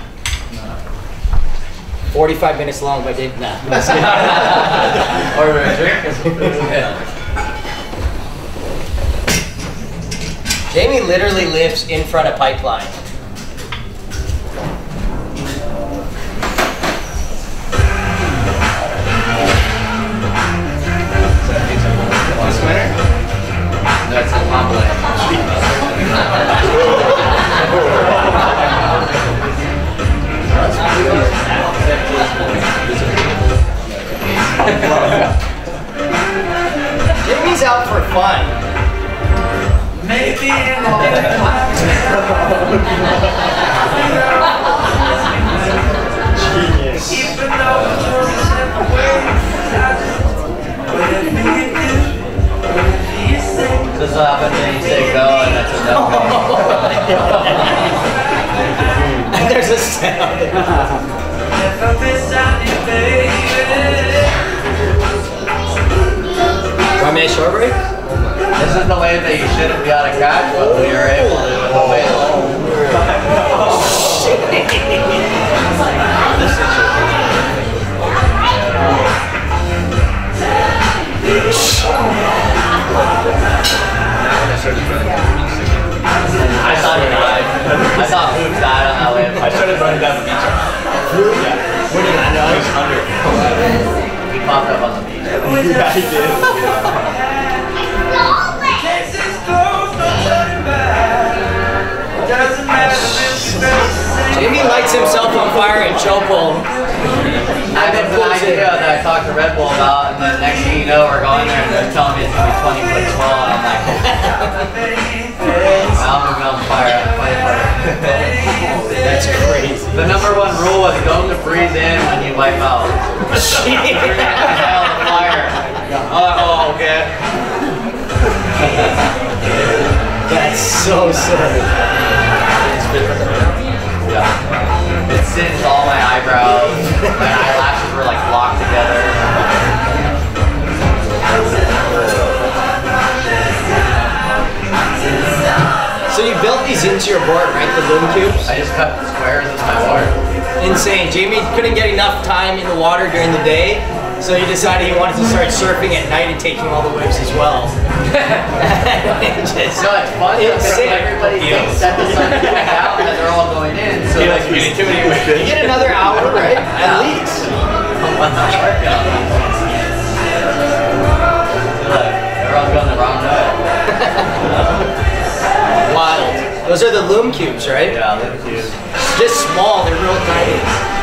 45 minutes long by Damien. Nah. Order a drink. Jamie literally lives in front of pipeline. That's a compliment. Jamie's out for fun. Maybe This is what happens when you say go and that's a no go. And there's a sound. Waimea short break? This is the wave that you shouldn't be able to catch, but we were able to with the wave. I thought he died. I thought Poop died on that wave. I started running down the beach. Really? Yeah. Where did I know? He was under. He popped up on the beach. Yeah, he did. Jamie lights himself on fire in Chopo. I had an idea that I talked to Red Bull about, and then next thing you know, we're going there and they're telling me it's going to be 20 foot tall, and I'm like, I'm moving on fire. That's crazy. The #1 rule was don't breathe in when you wipe out. You're going to inhale the fire. Oh, okay. That's so silly. Yeah. It singed all my eyebrows. My eyelashes were like locked together. So you built these into your board, right? The loom cubes? I just cut the squares into my board. Insane. Jamie couldn't get enough time in the water during the day, so he decided he wanted to start surfing at night and taking all the waves as well. So it's funny because everybody thinks that the sun's going out and that they're all going in. So like you get another hour, right? At least. Everyone's going the wrong way. Wild. Those are the loom cubes, right? Yeah, loom cubes. Just small, they're real tiny.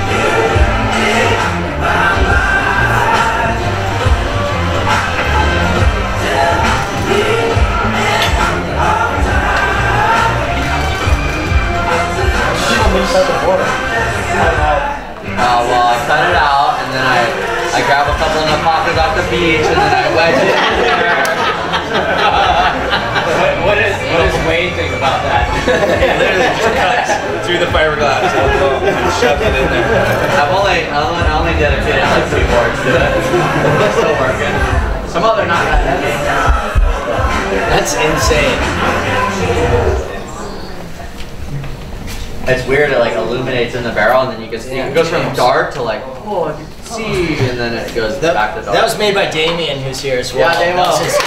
Well, I cut it out, and then I grab a couple of napakas off the beach, and then I wedge it in there. What does Wade think about that? He literally just cuts through the fiberglass and shoved it in there. I only dedicated like 2 boards to it. It's still working. Some of them are not that heavy. That's insane. It's weird, it like illuminates in the barrel, and then you can see it goes from dark to like, oh, I can see, and then it goes back to dark. That was made by Damien, who's here as well. Yeah, Damien. That was his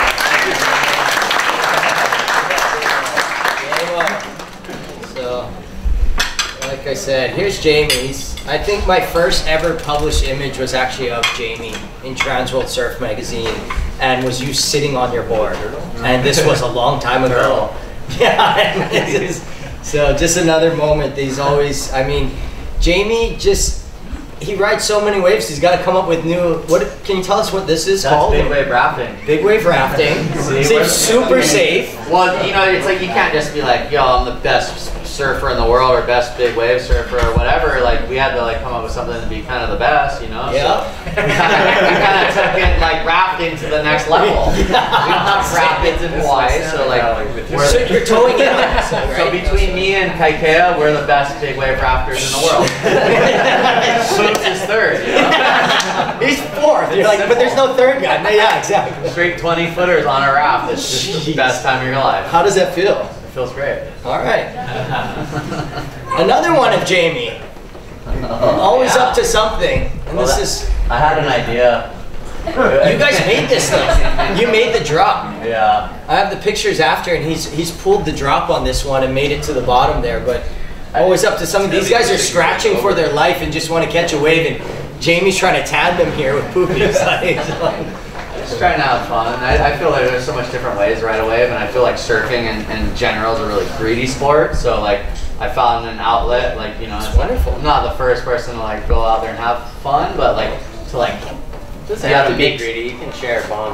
thing. So, like I said, here's Jamie's. I think my first ever published image was actually of Jamie in Trans World Surf magazine, and was you sitting on your board. And this was a long time ago. Yeah. So just another moment. These always, I mean, Jamie he rides so many waves. He's got to come up with new. Can you tell us what this is called? Big wave rafting. Big wave rafting. It's super safe. Well, you know, it's like you can't just be like, yo, I'm the best surfer in the world or best big wave surfer or whatever. Like we had to like come up with something to be kind of the best, you know. Yeah. So we kind of took it like rafting to the next level. We don't have rapids in Hawaii, so like so you're towing it on this thing, right? So between me and Kaikea, we're the best big wave rafters in the world. Poop's is third, you know? He's fourth. You're like, but there's no third guy. No, yeah, exactly. Straight 20 footers on a raft. It's just the best time of your life. How does that feel? It feels great. All right. Another one of Jamie. Always up to something. And Well, I had an idea. You guys made this thing. You made the drop. Yeah. I have the pictures after, and he's pulled the drop on this one and made it to the bottom there. But always up to something. These guys are scratching for their life and just want to catch a wave, and Jamie's trying to tandem here with Poopies. Just trying to have fun. I feel like there's so much different ways to ride a wave, and I feel like surfing in general is a really greedy sport. So like I found an outlet, like, you know, it's wonderful. I'm not the first person to like go out there and have fun, but like to like just You have to be greedy. You can share bombs.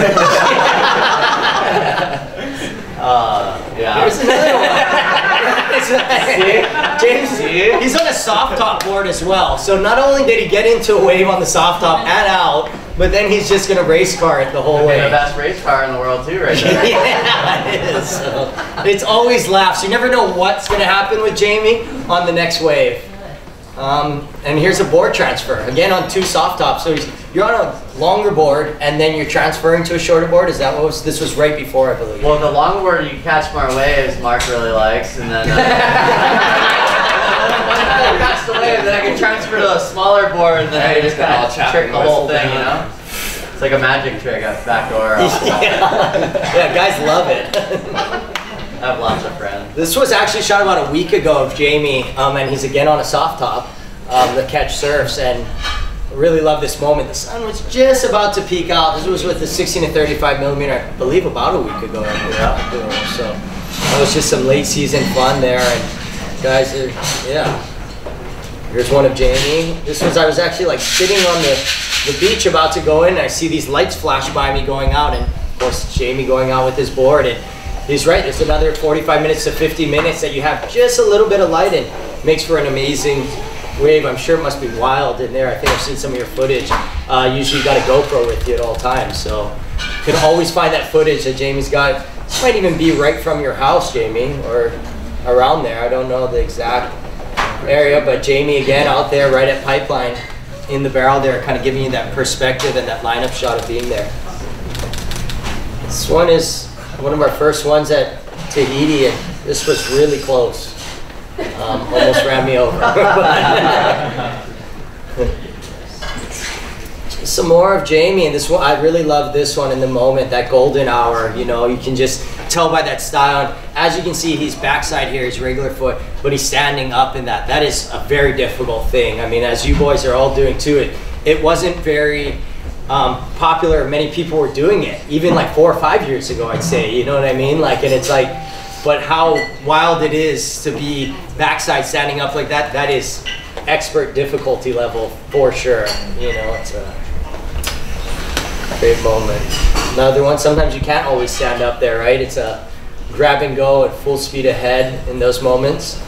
Yeah. Here's another one. James, he's on a soft top board as well. So not only did he get into a wave on the soft top and out, but then he's just gonna race car it the whole way. The best race car in the world too, right there. Yeah, it is. So, it's always laughs. You never know what's gonna happen with Jamie on the next wave. And here's a board transfer, again on 2 soft tops. So you're on a longer board and then you're transferring to a shorter board. Is that what this was right before, I believe? Well, the longer board you catch more waves, Mark really likes, and then I catch the wave, then I can transfer to a smaller board, and then I just kind of trick the whole thing, you know? It's like a magic trick at backdoor. Yeah, guys love it. I have lots of friends. This was actually shot about a week ago of Jamie, and he's again on a soft top, the catch surfs, and I really love this moment. The sun was just about to peak out. This was with the 16 to 35 millimeter, I believe about a week ago. So that was just some late season fun there, and guys, yeah. Here's one of Jamie. This was, I was actually like sitting on the beach about to go in, and I see these lights flash by me going out, and of course Jamie going out with his board, and he's right, there's another 45 minutes to 50 minutes that you have just a little bit of light, and makes for an amazing wave. I'm sure it must be wild in there. I think I've seen some of your footage. Usually you got a GoPro with you at all times, so you can always find that footage that Jamie's got. This might even be right from your house, Jamie, or around there. I don't know the exact area, but Jamie again out there right at Pipeline in the barrel there, kind of giving you that perspective and that lineup shot of being there. This one is one of our first ones at Tahiti, and this was really close. Almost ran me over. Some more of Jamie, and this one, I really love this one in the moment, that golden hour. You know, you can just tell by that style. And as you can see, he's backside here, he's regular foot, but he's standing up in that. That is a very difficult thing. I mean, as you boys are all doing too, it wasn't very popular. Many people were doing it, even like 4 or 5 years ago, I'd say. You know what I mean? Like, and it's like, but how wild it is to be backside standing up like that. That is expert difficulty level for sure. You know, it's a great moment. Another one, sometimes you can't always stand up there, right? It's a grab and go at full speed ahead in those moments.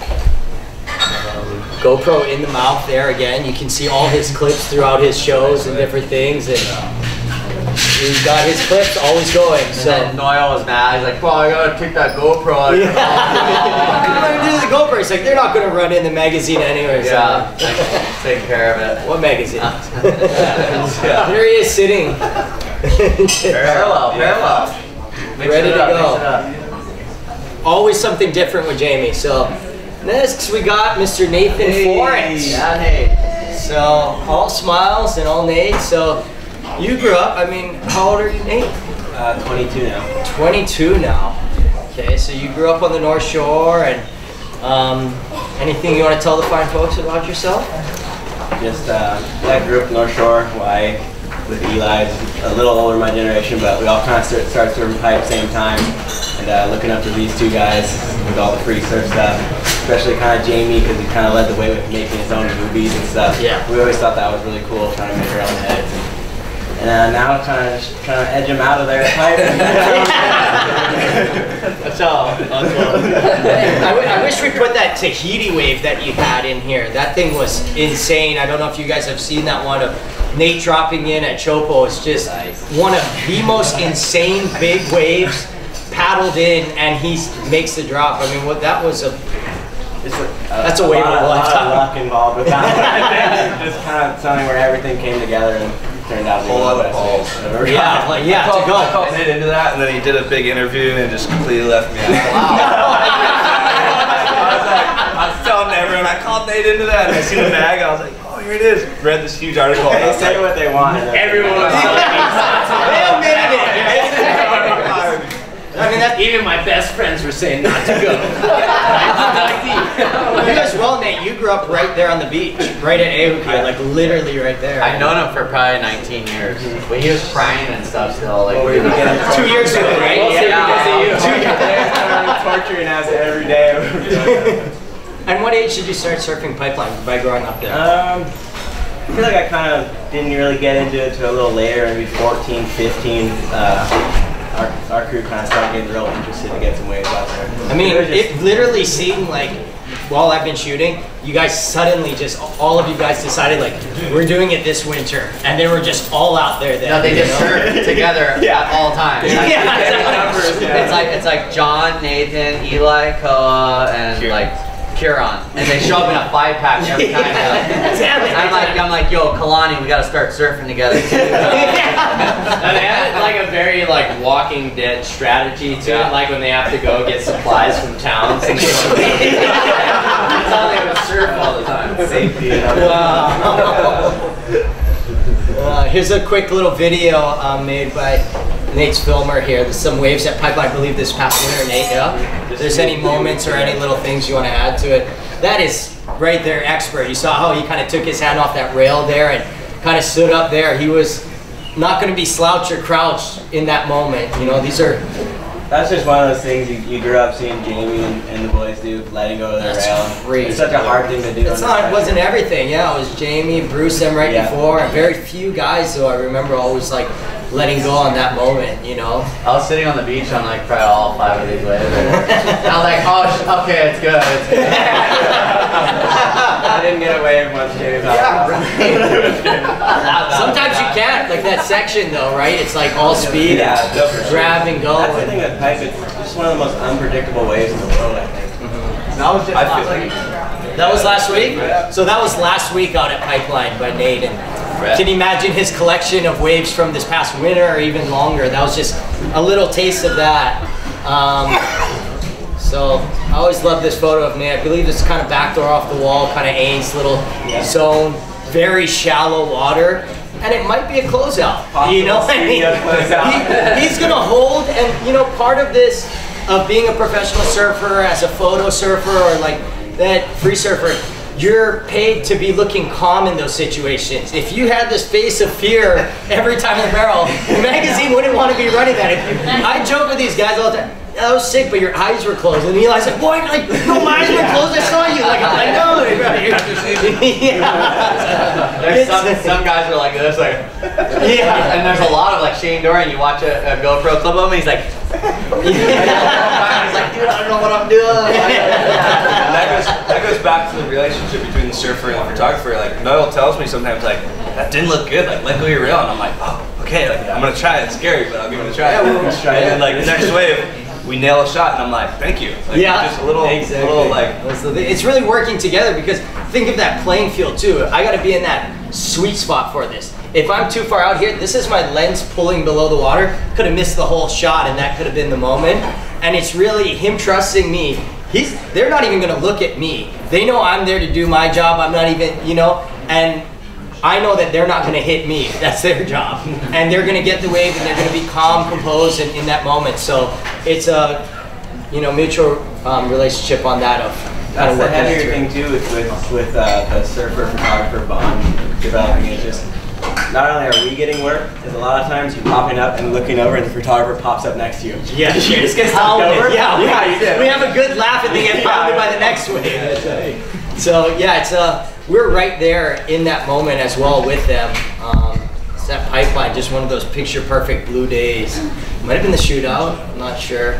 GoPro in the mouth there again. You can see all his clips throughout his shows and different things, and he's got his clips always going. And so then Noyle was mad. He's like, "Well, I gotta take that GoPro out." Yeah. I'm gonna do the GoPro. He's like, they're not gonna run in the magazine anyway. So. Yeah, taking care of it. What magazine? There he is sitting. Parallel. Ready to go. Always something different with Jamie. So next we got Mr. Nathan Forrest. Yeah, Nate. So all smiles and all Nate. So you grew up, I mean, how old are you, Nate? 22 now. 22 now. Okay, so you grew up on the North Shore, and anything you want to tell the fine folks about yourself? Just, I grew up North Shore, Hawaii, with Eli. A little older my generation, but we all kind of started surfing pipe at the same time, and looking up to these two guys with all the free surf stuff. Especially kind of Jamie, because he kind of led the way with making his own movies and stuff. Yeah. We always thought that was really cool, trying to make our own heads. And now I'm trying to edge him out of their pipe. That's all. I wish we put that Tahiti wave that you had in here. That thing was insane. I don't know if you guys have seen that one of Nate dropping in at Chopo. It's just one of the most insane big waves, paddled in, and he makes the drop. I mean, that was that's a wave of a lifetime. A lot of luck involved with that. Just kind of something where everything came together and turned out to be one of the best waves I've ever Yeah, like, yeah, to go. I called Nate into that, and then he did a big interview and just completely left me out. I was telling everyone, I called Nate into that, and I seen the bag, and I was like, oh, here it is. Read this huge article. They say what they want. Everyone was They admitted it. I mean, even my best friends were saying not to go. You as well, Nate. You grew up right there on the beach, right at Oahu, like literally right there. I've known him for probably 19 years. But he was crying and stuff still. Like, 2 years ago, right? Because of you. They're torturing us every day. And what age did you start surfing pipeline by growing up there? I feel like I kind of didn't really get into it until a little later, maybe 14, 15. Our crew kind of started getting real interested to get some waves out there. I mean, it literally seemed like, while I've been shooting, you guys suddenly just, all of you guys decided like, we're doing it this winter. And they were just all out there then. no, they just surf together at all times. Yeah. It's like John, Nathan, Eli, Koa, and like Huron, and they show up in a 5-pack every time. Damn it. I'm like, yo, Kalani, we gotta start surfing together. And they had like a very like Walking Dead strategy to it, like when they have to go get supplies from towns. And that's how they would surf all the time. Safety. Here's a quick little video made by Nate's filmer here. There's some waves at Pipeline, I believe, this past winter, Nate. Yeah. If there's any moments or any little things you want to add to it, that is right there, expert. You saw how he kind of took his hand off that rail there and kind of stood up there. He was not going to be slouched or crouched in that moment. You know, these are. That's just one of those things you grew up seeing Jamie and the boys do, letting go of the rail. Crazy. It's such a hard thing to do. It wasn't everything. Yeah, it was Jamie, Bruce, them right before. And very few guys, though, I remember always like letting go on that moment, you know? I was sitting on the beach on like probably all 5 of these waves. And I was like, oh, okay, it's good. It's good. I didn't get away once Jamie Sometimes you can't, like that section though, right? It's like all speed, grab and go. That's the thing with pipe, it's just one of the most unpredictable waves in the world, I think. That was just That was last week? So that was last week out at Pipeline by Nate. And can you imagine his collection of waves from this past winter or even longer? That was just a little taste of that. So I always love this photo of Nate. I believe it's kind of backdoor off the wall, kind of Ains little zone, very shallow water. And it might be a closeout, you know? He's gonna hold, and you know, part of this, of being a professional surfer, as a photo surfer, or like that free surfer, you're paid to be looking calm in those situations. If you had this face of fear every time in the barrel, the magazine wouldn't want to be running that. I joke with these guys all the time. I was sick, but your eyes were closed. And Eli's like, boy, like, no, my eyes were closed. I saw you. Like, I'm like, no. Some guys are like this, like, and there's a lot of like Shane Dorian. You watch a GoPro clip of him, he's like, he's like, dude, I don't know what I'm doing. That goes back to the relationship between the surfer and the photographer. Like Noyle tells me sometimes, like, that didn't look good. Like, let go of your rail, and I'm like, oh, okay, like, I'm gonna try. It's scary, but I'll give it a try. And then like the next wave, we nail a shot, and I'm like, thank you. Like, just a little, little like. It's really working together, because think of that playing field too. I got to be in that sweet spot for this. If I'm too far out here, this is my lens pulling below the water. Could have missed the whole shot, and that could have been the moment. And it's really him trusting me. They're not even going to look at me. They know I'm there to do my job. I'm not even, you know, and I know that they're not going to hit me. That's their job. And they're going to get the wave, and they're going to be calm, composed in that moment. So it's a, you know, mutual relationship on that of That's the heavier thing too with the surfer photographer bond developing. It's just not only are we getting work, is a lot of times you're popping up and looking over, and the photographer pops up next to you. Yeah, you just get stopped over. Yeah, you did. We have a good laugh, and they get pounded by the next wave. So yeah, it's we're right there in that moment as well with them. It's that Pipeline, just one of those picture perfect blue days. Might have been the shootout, I'm not sure.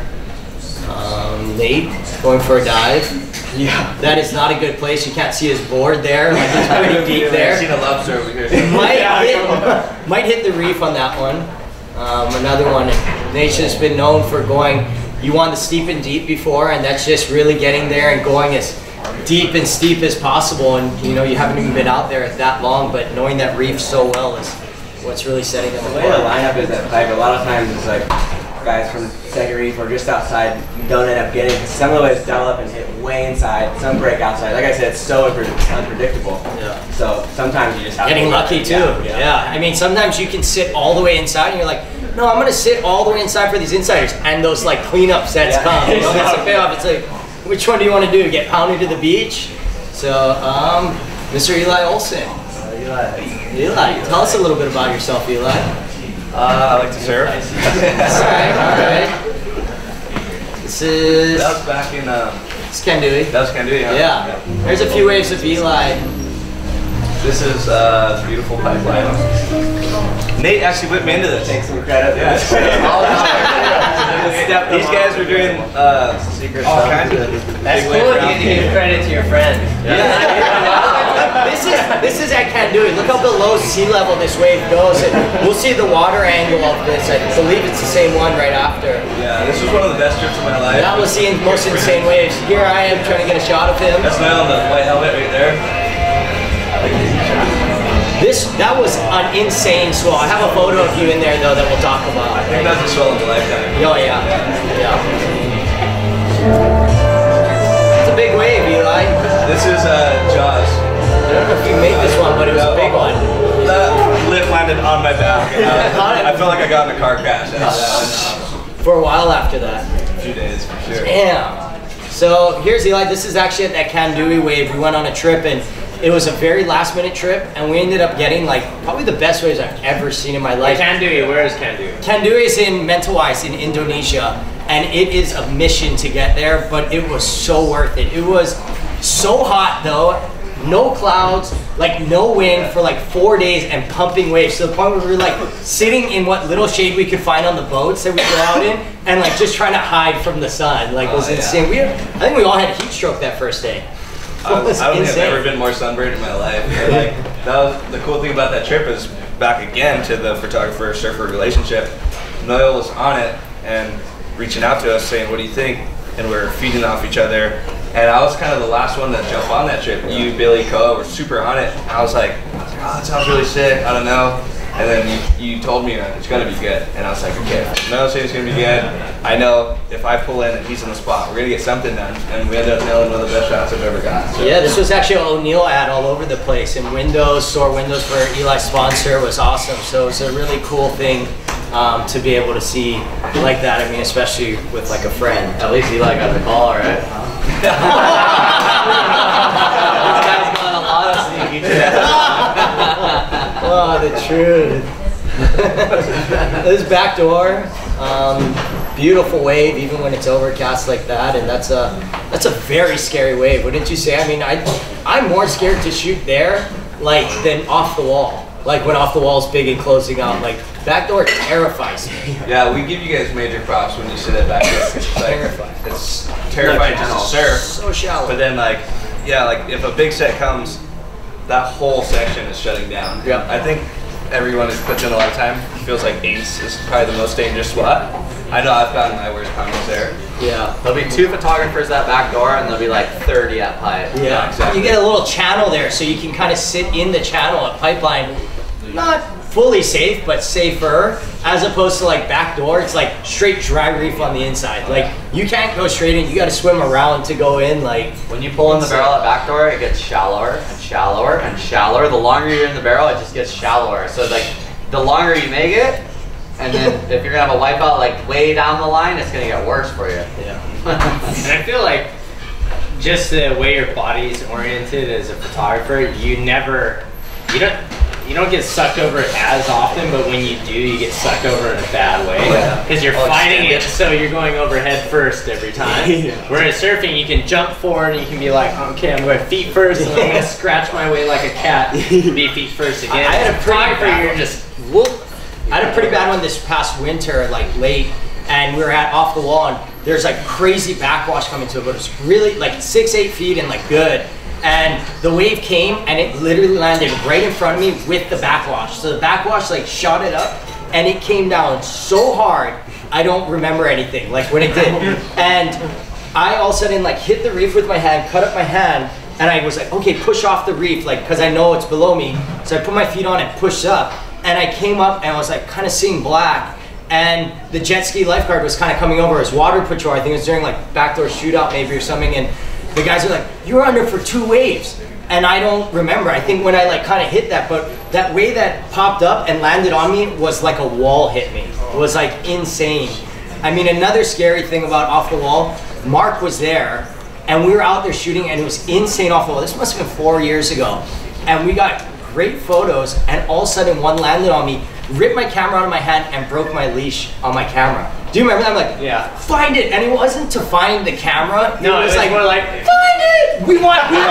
Nate going for a dive. Yeah, that is not a good place. You can't see his board there. Like, it's pretty deep there. I've seen a lobster over here. Might hit the reef on that one. Another one. Nate's just been known for going. You want the steep and deep before, and that's just really getting there and going as deep and steep as possible. And you know, you haven't even been out there that long, but knowing that reef so well is what's really setting them apart. The way the lineup is at Pipe, a lot of times it's like guys from second reef or just outside don't end up getting, because some of the waves double up and hit way inside, some break outside. Like I said, it's so unpredictable. Yeah. So sometimes you just have getting lucky too. Yeah. I mean, sometimes you can sit all the way inside, and you're like, no, I'm gonna sit all the way inside for these insiders, and those like cleanup sets come. You know, that's a payoff. It's like, which one do you want to do? Get pounded to the beach? So, Mr. Eli Olson. Eli, tell us a little bit about yourself, Eli. I like to surf. Alright. This is... That was back in... It's Kandui. That was Kandui, huh? Yeah. There's a few waves of Eli. This is beautiful Pipeline. Nate actually whipped me into this. Take some credit. Yeah. These guys were doing secret all stuff. kinds of. That's cool if you give credit to your friend. Yeah. This is at Kandui. Look how below sea level this wave goes. And we'll see the water angle of this. I believe it's the same one right after. Yeah, this was one of the best trips of my life. That was the most insane waves. Here I am trying to get a shot of him. That's Noyle on the white helmet right there. That was an insane swell. I have a photo of you in there though that we'll talk about. I think that's a swell of a lifetime. Oh yeah. It's a big wave, Eli. This is Jaws. I don't know if you made this one, but it was a big one. The lip landed on my back. I felt like I got in a car crash. For a while after that. A few days, for sure. Damn. So here's Eli. This is actually at that Kandui wave. We went on a trip and it was a very last minute trip and we ended up getting like probably the best waves I've ever seen in my life. Kandui, where is Kandui? Kandui is in Mentawai in Indonesia and it is a mission to get there, but it was so worth it. It was so hot though, no clouds, like no wind for like 4 days and pumping waves to the point where we were like sitting in what little shade we could find on the boats that we were out in and like just trying to hide from the sun. Like it was insane. I think we all had heat stroke that first day. I don't think I've ever been more sunburned in my life. But like, that was the cool thing about that trip is back again to the photographer-surfer relationship. Noyle was on it and reaching out to us saying, what do you think? And we're feeding off each other. And I was kind of the last one to jump on that trip. You, Billy, Koa were super on it. And I was like, oh, that sounds really sick. I don't know. And then you told me it's gonna be good. And I was like, okay, Noyle saying it's gonna be good. I know if I pull in and he's on the spot, we're gonna get something done. And we ended up nailing one of the best shots I've ever got. So. Yeah, this was actually an O'Neill ad all over the place. And windows, store windows for Eli's sponsor was awesome. So it's a really cool thing to be able to see like that. I mean, especially with like a friend. At least Eli got the call, right? This guy's got a lot of sneaky tricks. Oh, the truth. This back door, beautiful wave even when it's overcast like that, and that's a very scary wave, wouldn't you say? I mean, I'm more scared to shoot there like than off the wall. Like when off the wall is big and closing out, like back door terrifies me. Yeah, we give you guys major props when you sit at back door. It's terrifying. It's terrifying just to surf. So shallow. But then like, yeah, like if a big set comes, that whole section is shutting down. Yeah. I think everyone who puts in a lot of time feels like Ace is probably the most dangerous spot. I know I've gotten my worst comments there. Yeah. There'll be 2 photographers at back door and there'll be like 30 at pipe. Yeah, exactly. You get a little channel there so you can kind of sit in the channel at Pipeline. Not fully safe, but safer, as opposed to like back door. It's like straight dry reef on the inside. Like you can't go straight in, you gotta swim around to go in. Like when you pull in the barrel at back door, it gets shallower and shallower and shallower. The longer you're in the barrel, it just gets shallower. So like the longer you make it, and then if you're gonna have a wipeout like way down the line, it's gonna get worse for you. Yeah. And I feel like just the way your body's oriented as a photographer, you don't get sucked over as often, but when you do, you get sucked over in a bad way. Because you're fighting it, so you're going over head first every time. Whereas surfing, you can jump forward and you can be like, okay, I'm going feet first, and I'm going to scratch my way like a cat, be feet first again. I had a pretty bad you're just whoop. I had a pretty bad one this past winter, like late, and we were at off the wall, and there's like crazy backwash coming to it, but it's really like 6-8 feet and like good. And the wave came and it literally landed right in front of me with the backwash. So the backwash like shot it up and it came down so hard, I don't remember anything, like when it did. And I all of a sudden like hit the reef with my hand, cut up my hand, and I was like, okay, push off the reef, like, cause I know it's below me. So I put my feet on and pushed up, and I came up and I was like kind of seeing black. And the jet ski lifeguard was kind of coming over as water patrol. I think it was during like backdoor shootout maybe or something. And the guys are like, you were under for 2 waves. And I don't remember. I think when I like kind of hit that, but that wave that popped up and landed on me was like a wall hit me. It was like insane. I mean, another scary thing about off the wall, Mark was there and we were out there shooting and it was insane off the wall. This must have been 4 years ago. And we got great photos and all of a sudden one landed on me, ripped my camera out of my hand and broke my leash on my camera. Do you remember that? I'm like, yeah, find it. And it wasn't to find the camera. No, it was like, more like, find it. We want. But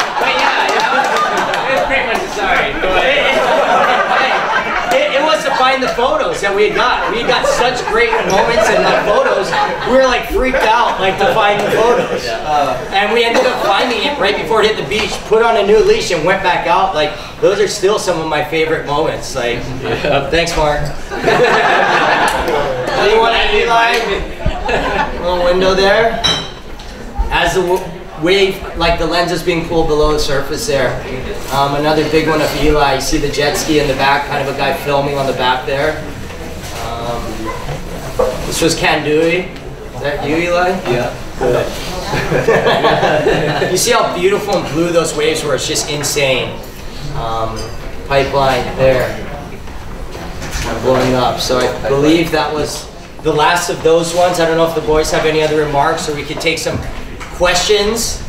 yeah, it was pretty much sorry. Go ahead. It was to find find the photos that we had got. We got such great moments in the photos. We were like freaked out, like to find the photos. And we ended up finding it right before it hit the beach. Put on a new leash and went back out. Like those are still some of my favorite moments. Like, thanks, Mark. Anyone at Eli? Little window there. As the wave, like the lens is being pulled below the surface there. Another big one of Eli. You see the jet ski in the back, kind of a guy filming on the back there. This was Kandui. Is that you, Eli? Yeah. You see how beautiful and blue those waves were? It's just insane. Pipeline there. Blowing up. So I believe that was the last of those ones. I don't know if the boys have any other remarks, or we could take some questions.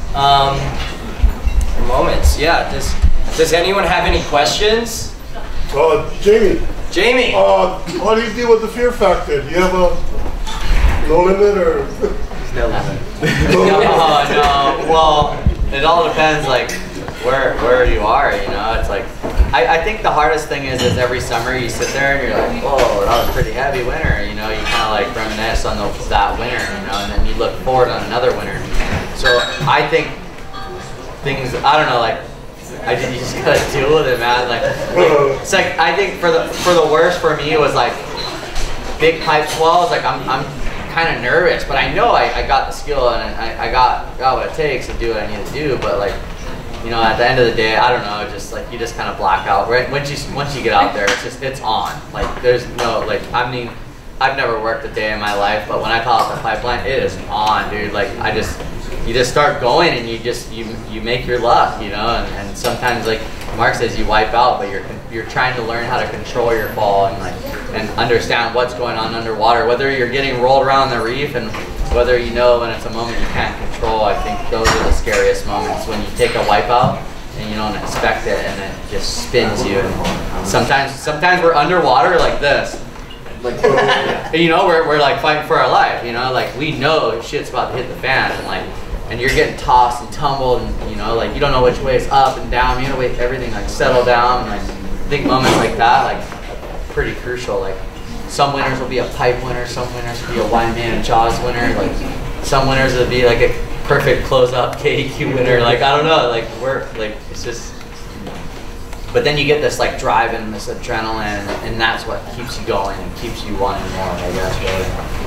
Moments. Yeah. Does anyone have any questions? Jamie. Jamie. How do you deal with the fear factor? Do you have a no limit or? No limit. No. Well, it all depends, like where you are. You know, it's like I think the hardest thing is every summer you sit there and you're like, oh, that was a pretty heavy winter. You know, you kind of like reminisce on that winter. You know, and then you look forward on another winter. So I think things. I don't know, like. You just gotta deal with it, man. Like it's like I think for the worst for me was like big pipe swells. Like I'm kind of nervous, but I know I got the skill and I got what it takes to do what I need to do. But like, you know, at the end of the day, I don't know. Just like you just kind of black out. Right once you get out there, it's on. Like there's no like I mean, I've never worked a day in my life, but when I call out the pipeline, it is on, dude. Like you just start going and you make your luck, you know, and sometimes like Mark says you wipe out, but you're trying to learn how to control your fall and understand what's going on underwater, whether you're getting rolled around the reef and whether you know when it's a moment you can't control. I think those are the scariest moments when you take a wipe out and you don't expect it and it just spins you. And sometimes we're underwater like this. Like, you know, we're like fighting for our life, you know, like we know shit's about to hit the fan and you're getting tossed and tumbled and, you know, like you don't know which way is up and down, you know, wait everything like settle down. Like I think moments like that, like pretty crucial. Like some winners will be a pipe winner, some winners will be a Waimea and Jaws winner, like some winners will be like a perfect close-up KEQ winner. Like I don't know, like we're like it's just. But then you get this like drive and this adrenaline, and that's what keeps you going and keeps you wanting more, I guess, really.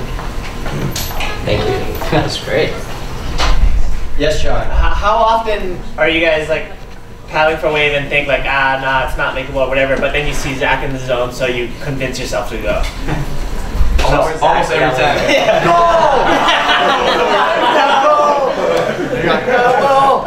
Thank you. That's great. Yes, Sean. How often are you guys like paddling for a wave and think like, nah, it's not makeable or whatever, but then you see Zach in the zone, so you convince yourself to go? Almost every time. Yeah. Go!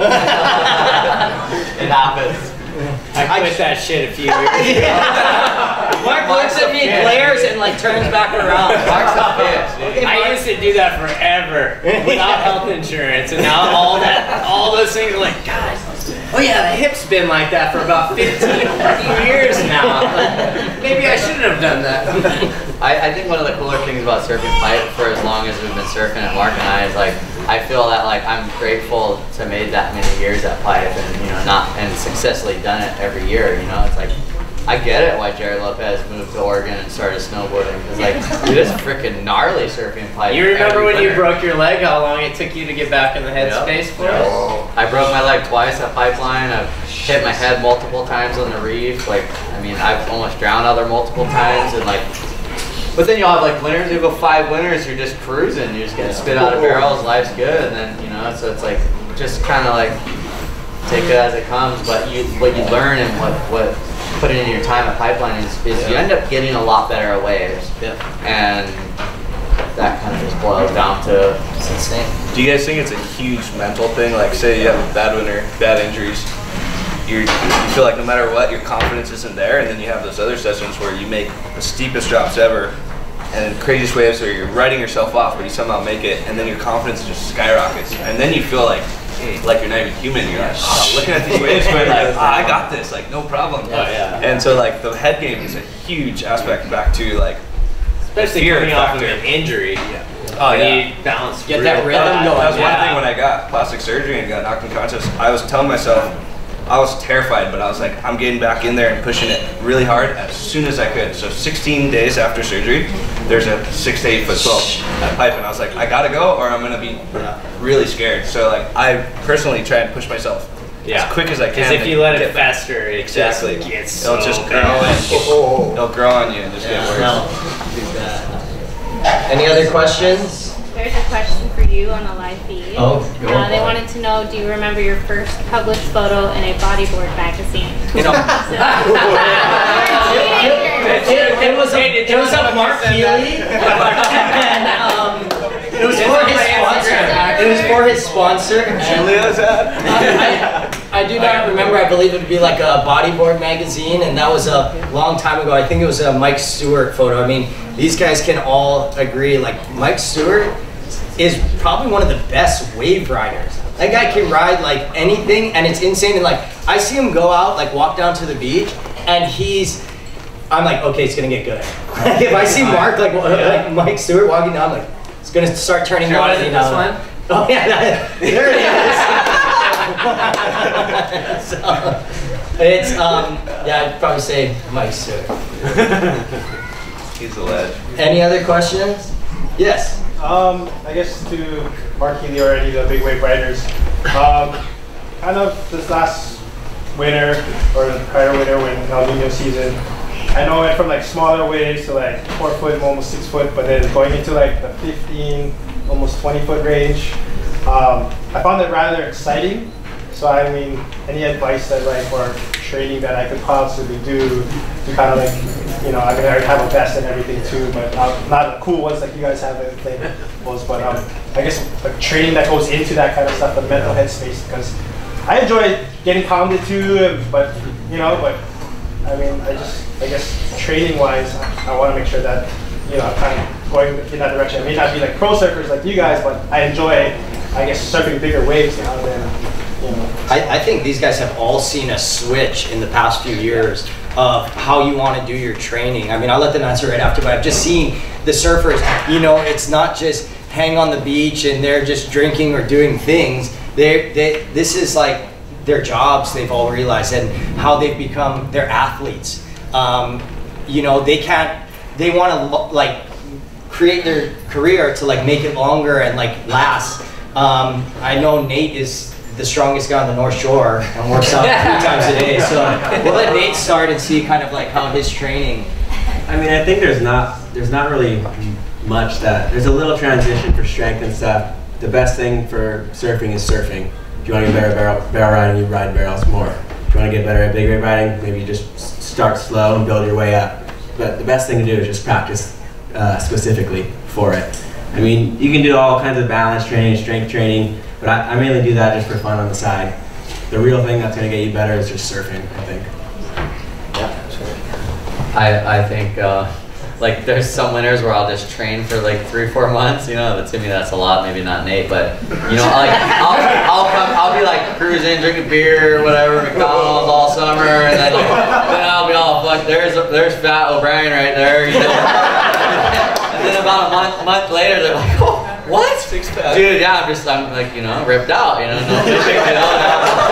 It happens. I quit that shit a few years ago. Mark looks at me, glares, and like turns back around. Mark's a bitch, dude. I used to do that forever without health insurance, and now all those things are like, God, oh yeah, the hip's been like that for about 15 years now. Maybe I shouldn't have done that. I think one of the cooler things about surfing pipe for as long as we've been surfing, and Mark and I, is like I feel that like I'm grateful to made that many years at pipe and you know and successfully done it every year. You know, it's like I get it why Jerry Lopez moved to Oregon and started snowboarding because like it is freaking gnarly surfing pipe. You remember when you broke your leg? How long it took you to get back in the headspace for it? I broke my leg twice at pipeline. I've hit my head multiple times on the reef. Like I mean, I've almost drowned other multiple times and like. But then you'll have like winners, you go 5 winners, you're just cruising, you're just getting spit out of barrels, life's good, and then, you know, so it's like, just kind of like, take it as it comes, but what you learn and what putting in your time at pipeline is you end up getting a lot better at waves, and that kind of just boils down to, it's insane. Do you guys think it's a huge mental thing? Like say you have a bad winter, bad injuries, you feel like no matter what, your confidence isn't there, and then you have those other sessions where you make the steepest drops ever, and craziest waves where you're writing yourself off, but you somehow make it, and then your confidence just skyrockets, and then you feel like you're not even human. You're like, looking at these waves, going like, I got this, like no problem. Oh, yeah. And so like the head game is a huge aspect back to like, especially coming off of an injury. Oh yeah. You balance. Get that rhythm going. That was one thing when I got plastic surgery and got knocked unconscious. I was telling myself, I was terrified, but I was like, I'm getting back in there and pushing it really hard as soon as I could. So 16 days after surgery, there's a 6 to 8 foot slope at pipe, and I was like, I gotta go or I'm gonna be really scared. So like, I personally try and push myself as quick as I can. Because if you let it fester, it exactly just gets it'll just grow and it'll grow on you and just get worse. Any other questions? There's a question for you on the live feed. Oh, they wanted to know, do you remember your first published photo in a bodyboard magazine? You know, it was a Mark Healy, and it was for his sponsor. It was for his sponsor. Julia's ad. I do not remember. I believe it would be like a bodyboard magazine, and that was a long time ago. I think it was a Mike Stewart photo. I mean, these guys can all agree. Like Mike Stewart is probably one of the best wave riders. That guy can ride like anything, and it's insane. And like, I see him go out, like walk down to the beach, and I'm like, okay, it's gonna get good. If I see Mark, like Mike Stewart walking down, like, it's gonna start turning on. This one? Oh yeah, there it is. So, it's, yeah, I'd probably say Mike Stewart. He's a ledge. Any other questions? Yes. I guess to Mark Healy or any of the big wave riders, kind of this last winter or the prior winter when El Nino season, I know it went from like smaller waves to like 4 foot, almost 6 foot, but then going into like the 15, almost 20 foot range. I found it rather exciting. So I mean, any advice that like or training that I could possibly do to kind of like, you know, I mean, I have a vest and everything too, but not the cool ones like you guys have everything was, but I guess like training that goes into that kind of stuff, the mental headspace, because I enjoy getting pounded too, but you know, but I mean, I guess training wise, I want to make sure that, you know, I'm kind of going in that direction. I may not be like pro surfers like you guys, but I enjoy, I guess, surfing bigger waves now than, you know. I think these guys have all seen a switch in the past few years of how you want to do your training. I mean, I'll let them answer right after, but I've just seen the surfers, you know, it's not just hang on the beach and they're just drinking or doing things. This is like their jobs, they've all realized, and how they've become, they're athletes. You know, they want to like create their career to like make it longer and like last. I know Nate is the strongest guy on the North Shore and works out 3 times a day. So we'll let Nate start and see kind of like how his training. I mean, I think there's not really much that, there's a little transition for strength and stuff. The best thing for surfing is surfing. If you want to get better at barrel riding, you ride barrels more. If you want to get better at big wave riding, maybe you just start slow and build your way up. But the best thing to do is just practice specifically for it. I mean, you can do all kinds of balance training, strength training, but I mainly do that just for fun on the side. The real thing that's going to get you better is just surfing, I think. Yeah, sure. I think like there's some winters where I'll just train for like 3 or 4 months. You know, but to me that's a lot. Maybe not Nate, but you know, like I'll be like cruising, drinking beer or whatever, McDonald's all summer, and then I'll be all like, there's Fat O'Brien right there, you know. And then about a month later, they're like, oh, what? 6 pack. Dude, yeah, I'm like, you know, ripped out, you know, no fishing, you know.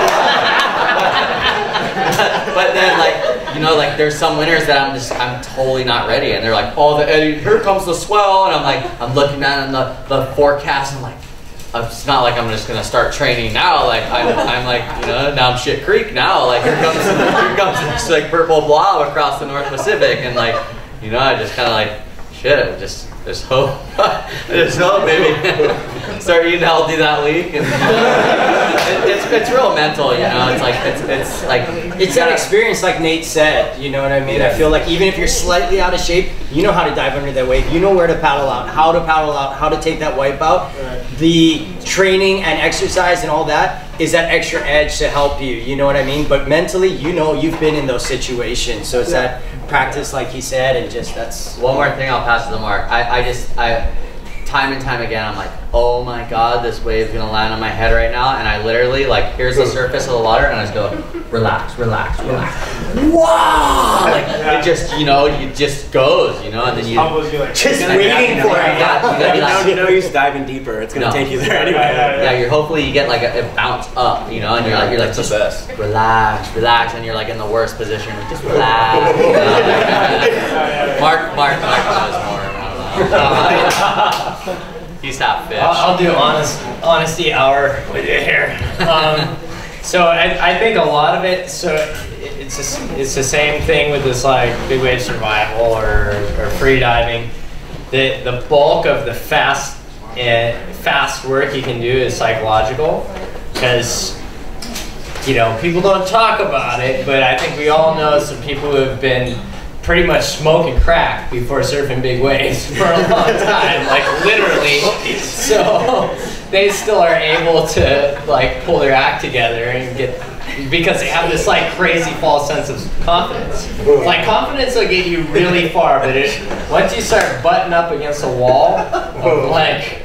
But then, like, you know, like there's some winters that I'm totally not ready, and they're like, oh, the eddy, here comes the swell, and I'm like, I'm looking down at the forecast, and I'm like, it's not like I'm just gonna start training now. Like I'm like, you know, now I'm Shit Creek now. Like here comes this like purple blob across the North Pacific, and like, you know, I just kind of like, shit, there's hope. There's hope, baby. Start eating healthy that week, and it's real mental, you know. It's like it's that experience, like Nate said. You know what I mean? I feel like even if you're slightly out of shape, you know how to dive under that wave. You know where to paddle out, how to paddle out, how to take that wipe out. Right. The training and exercise and all that is that extra edge to help you. You know what I mean? But mentally, you know, you've been in those situations, so it's that practice, like he said, and just that's. One more thing, I'll pass it to Mark. time and time again, I'm like, oh my God, this wave's gonna land on my head right now. And I literally, like, here's the surface of the water, and I just go, relax, relax, relax. Wow! Like, it just, you know, it just goes, you know, and then you just waiting for it. You know he's diving deeper. It's gonna take you there anyway. Yeah, you're hopefully you get like a bounce up, you know, and you're like just the best. Relax, relax, and you're like in the worst position, like, just relax. Mark knows more. He's half fish. I'll do honesty hour with you here. So I think a lot of it. So it's the same thing with this like big wave survival or free diving. The bulk of the fast work you can do is psychological, because you know people don't talk about it, but I think we all know some people who have been pretty much smoking crack before surfing big waves for a long time, like literally. So they still are able to like pull their act together and get, because they have this like crazy false sense of confidence. Like confidence will get you really far, but once you start butting up against a wall of like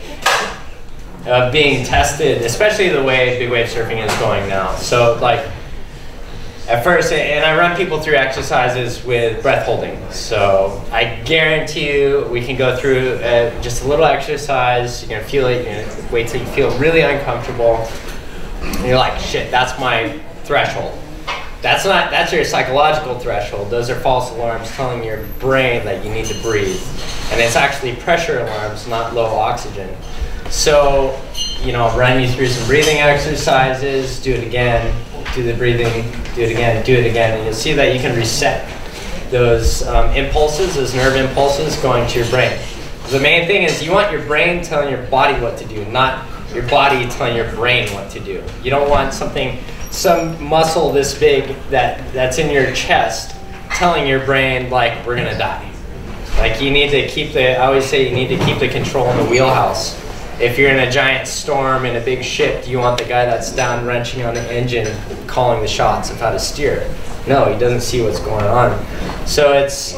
being tested, especially the way big wave surfing is going now. So like, at first, and I run people through exercises with breath holding. So I guarantee you, we can go through just a little exercise. You're gonna feel it. You're gonna wait till you feel really uncomfortable. And you're like, shit, that's my threshold. That's your psychological threshold. Those are false alarms telling your brain that you need to breathe. And it's actually pressure alarms, not low oxygen. So, you know, run you through some breathing exercises, do it again. Do the breathing, do it again, and you'll see that you can reset those impulses, those nerve impulses going to your brain. The main thing is you want your brain telling your body what to do, not your body telling your brain what to do. You don't want some muscle this big that's in your chest telling your brain like, we're gonna die. Like you need to keep I always say you need to keep the control in the wheelhouse. If you're in a giant storm in a big ship, do you want the guy that's down wrenching on the engine calling the shots of how to steer? No, he doesn't see what's going on. So it's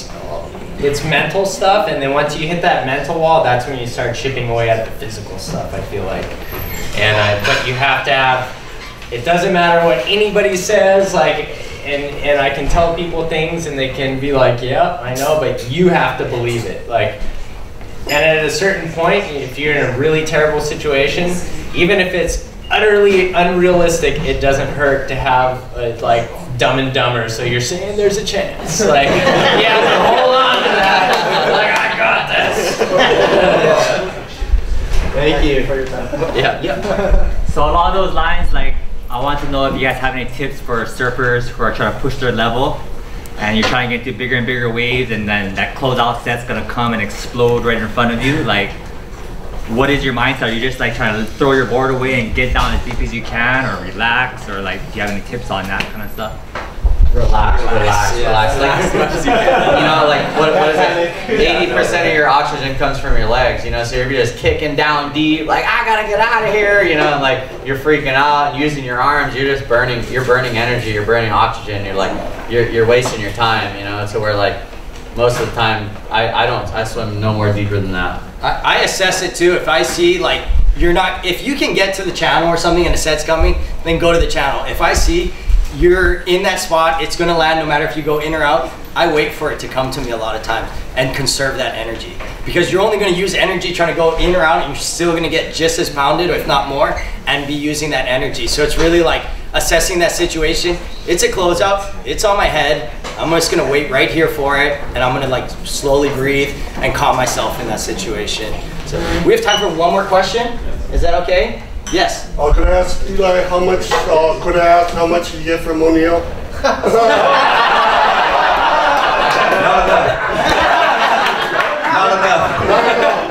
mental stuff, and then once you hit that mental wall, that's when you start chipping away at the physical stuff, I feel like. But you have to have, it doesn't matter what anybody says, like, and I can tell people things and they can be like, yeah, I know, but you have to believe it. Like, and at a certain point, if you're in a really terrible situation, even if it's utterly unrealistic, it doesn't hurt to have a, like Dumb and Dumber. So you're saying there's a chance. Like, yeah, but hold on to that. Like, I got this. Thank you for your time. Yeah. So along those lines, like, I want to know if you guys have any tips for surfers who are trying to push their level, and you're trying to get to bigger and bigger waves, and then that closeout set's gonna come and explode right in front of you. Like, what is your mindset? Are you just like trying to throw your board away and get down as deep as you can, or relax, or like, do you have any tips on that kind of stuff? Relax. Like, as much as you can. You know, like, what is it? 80% of your oxygen comes from your legs, you know, so if you're just kicking down deep, like, I gotta get out of here, you know, and like, you're freaking out, using your arms, you're burning energy, you're burning oxygen, you're like, you're wasting your time, you know, so we're like, most of the time, I swim no more deeper than that. I assess it too. If I see like, if you can get to the channel or something and a set's coming, then go to the channel. If I see you're in that spot, it's gonna land no matter if you go in or out, I wait for it to come to me a lot of times and conserve that energy. Because you're only gonna use energy trying to go in or out, and you're still gonna get just as pounded, or if not more, and be using that energy. So it's really like assessing that situation. It's a closeout, it's on my head, I'm just gonna wait right here for it, and I'm gonna like slowly breathe and calm myself in that situation. So we have time for one more question. Is that okay? Yes. Could I ask Eli how much? How much you get from O'Neill?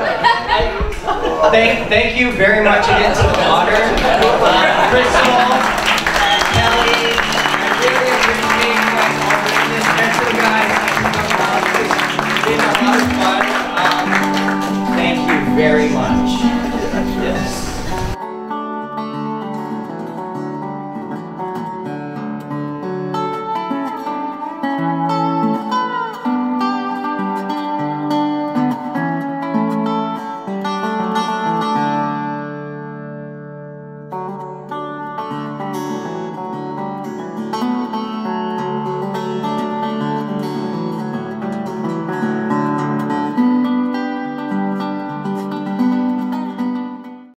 Thank you very much again to the modern. Crystal.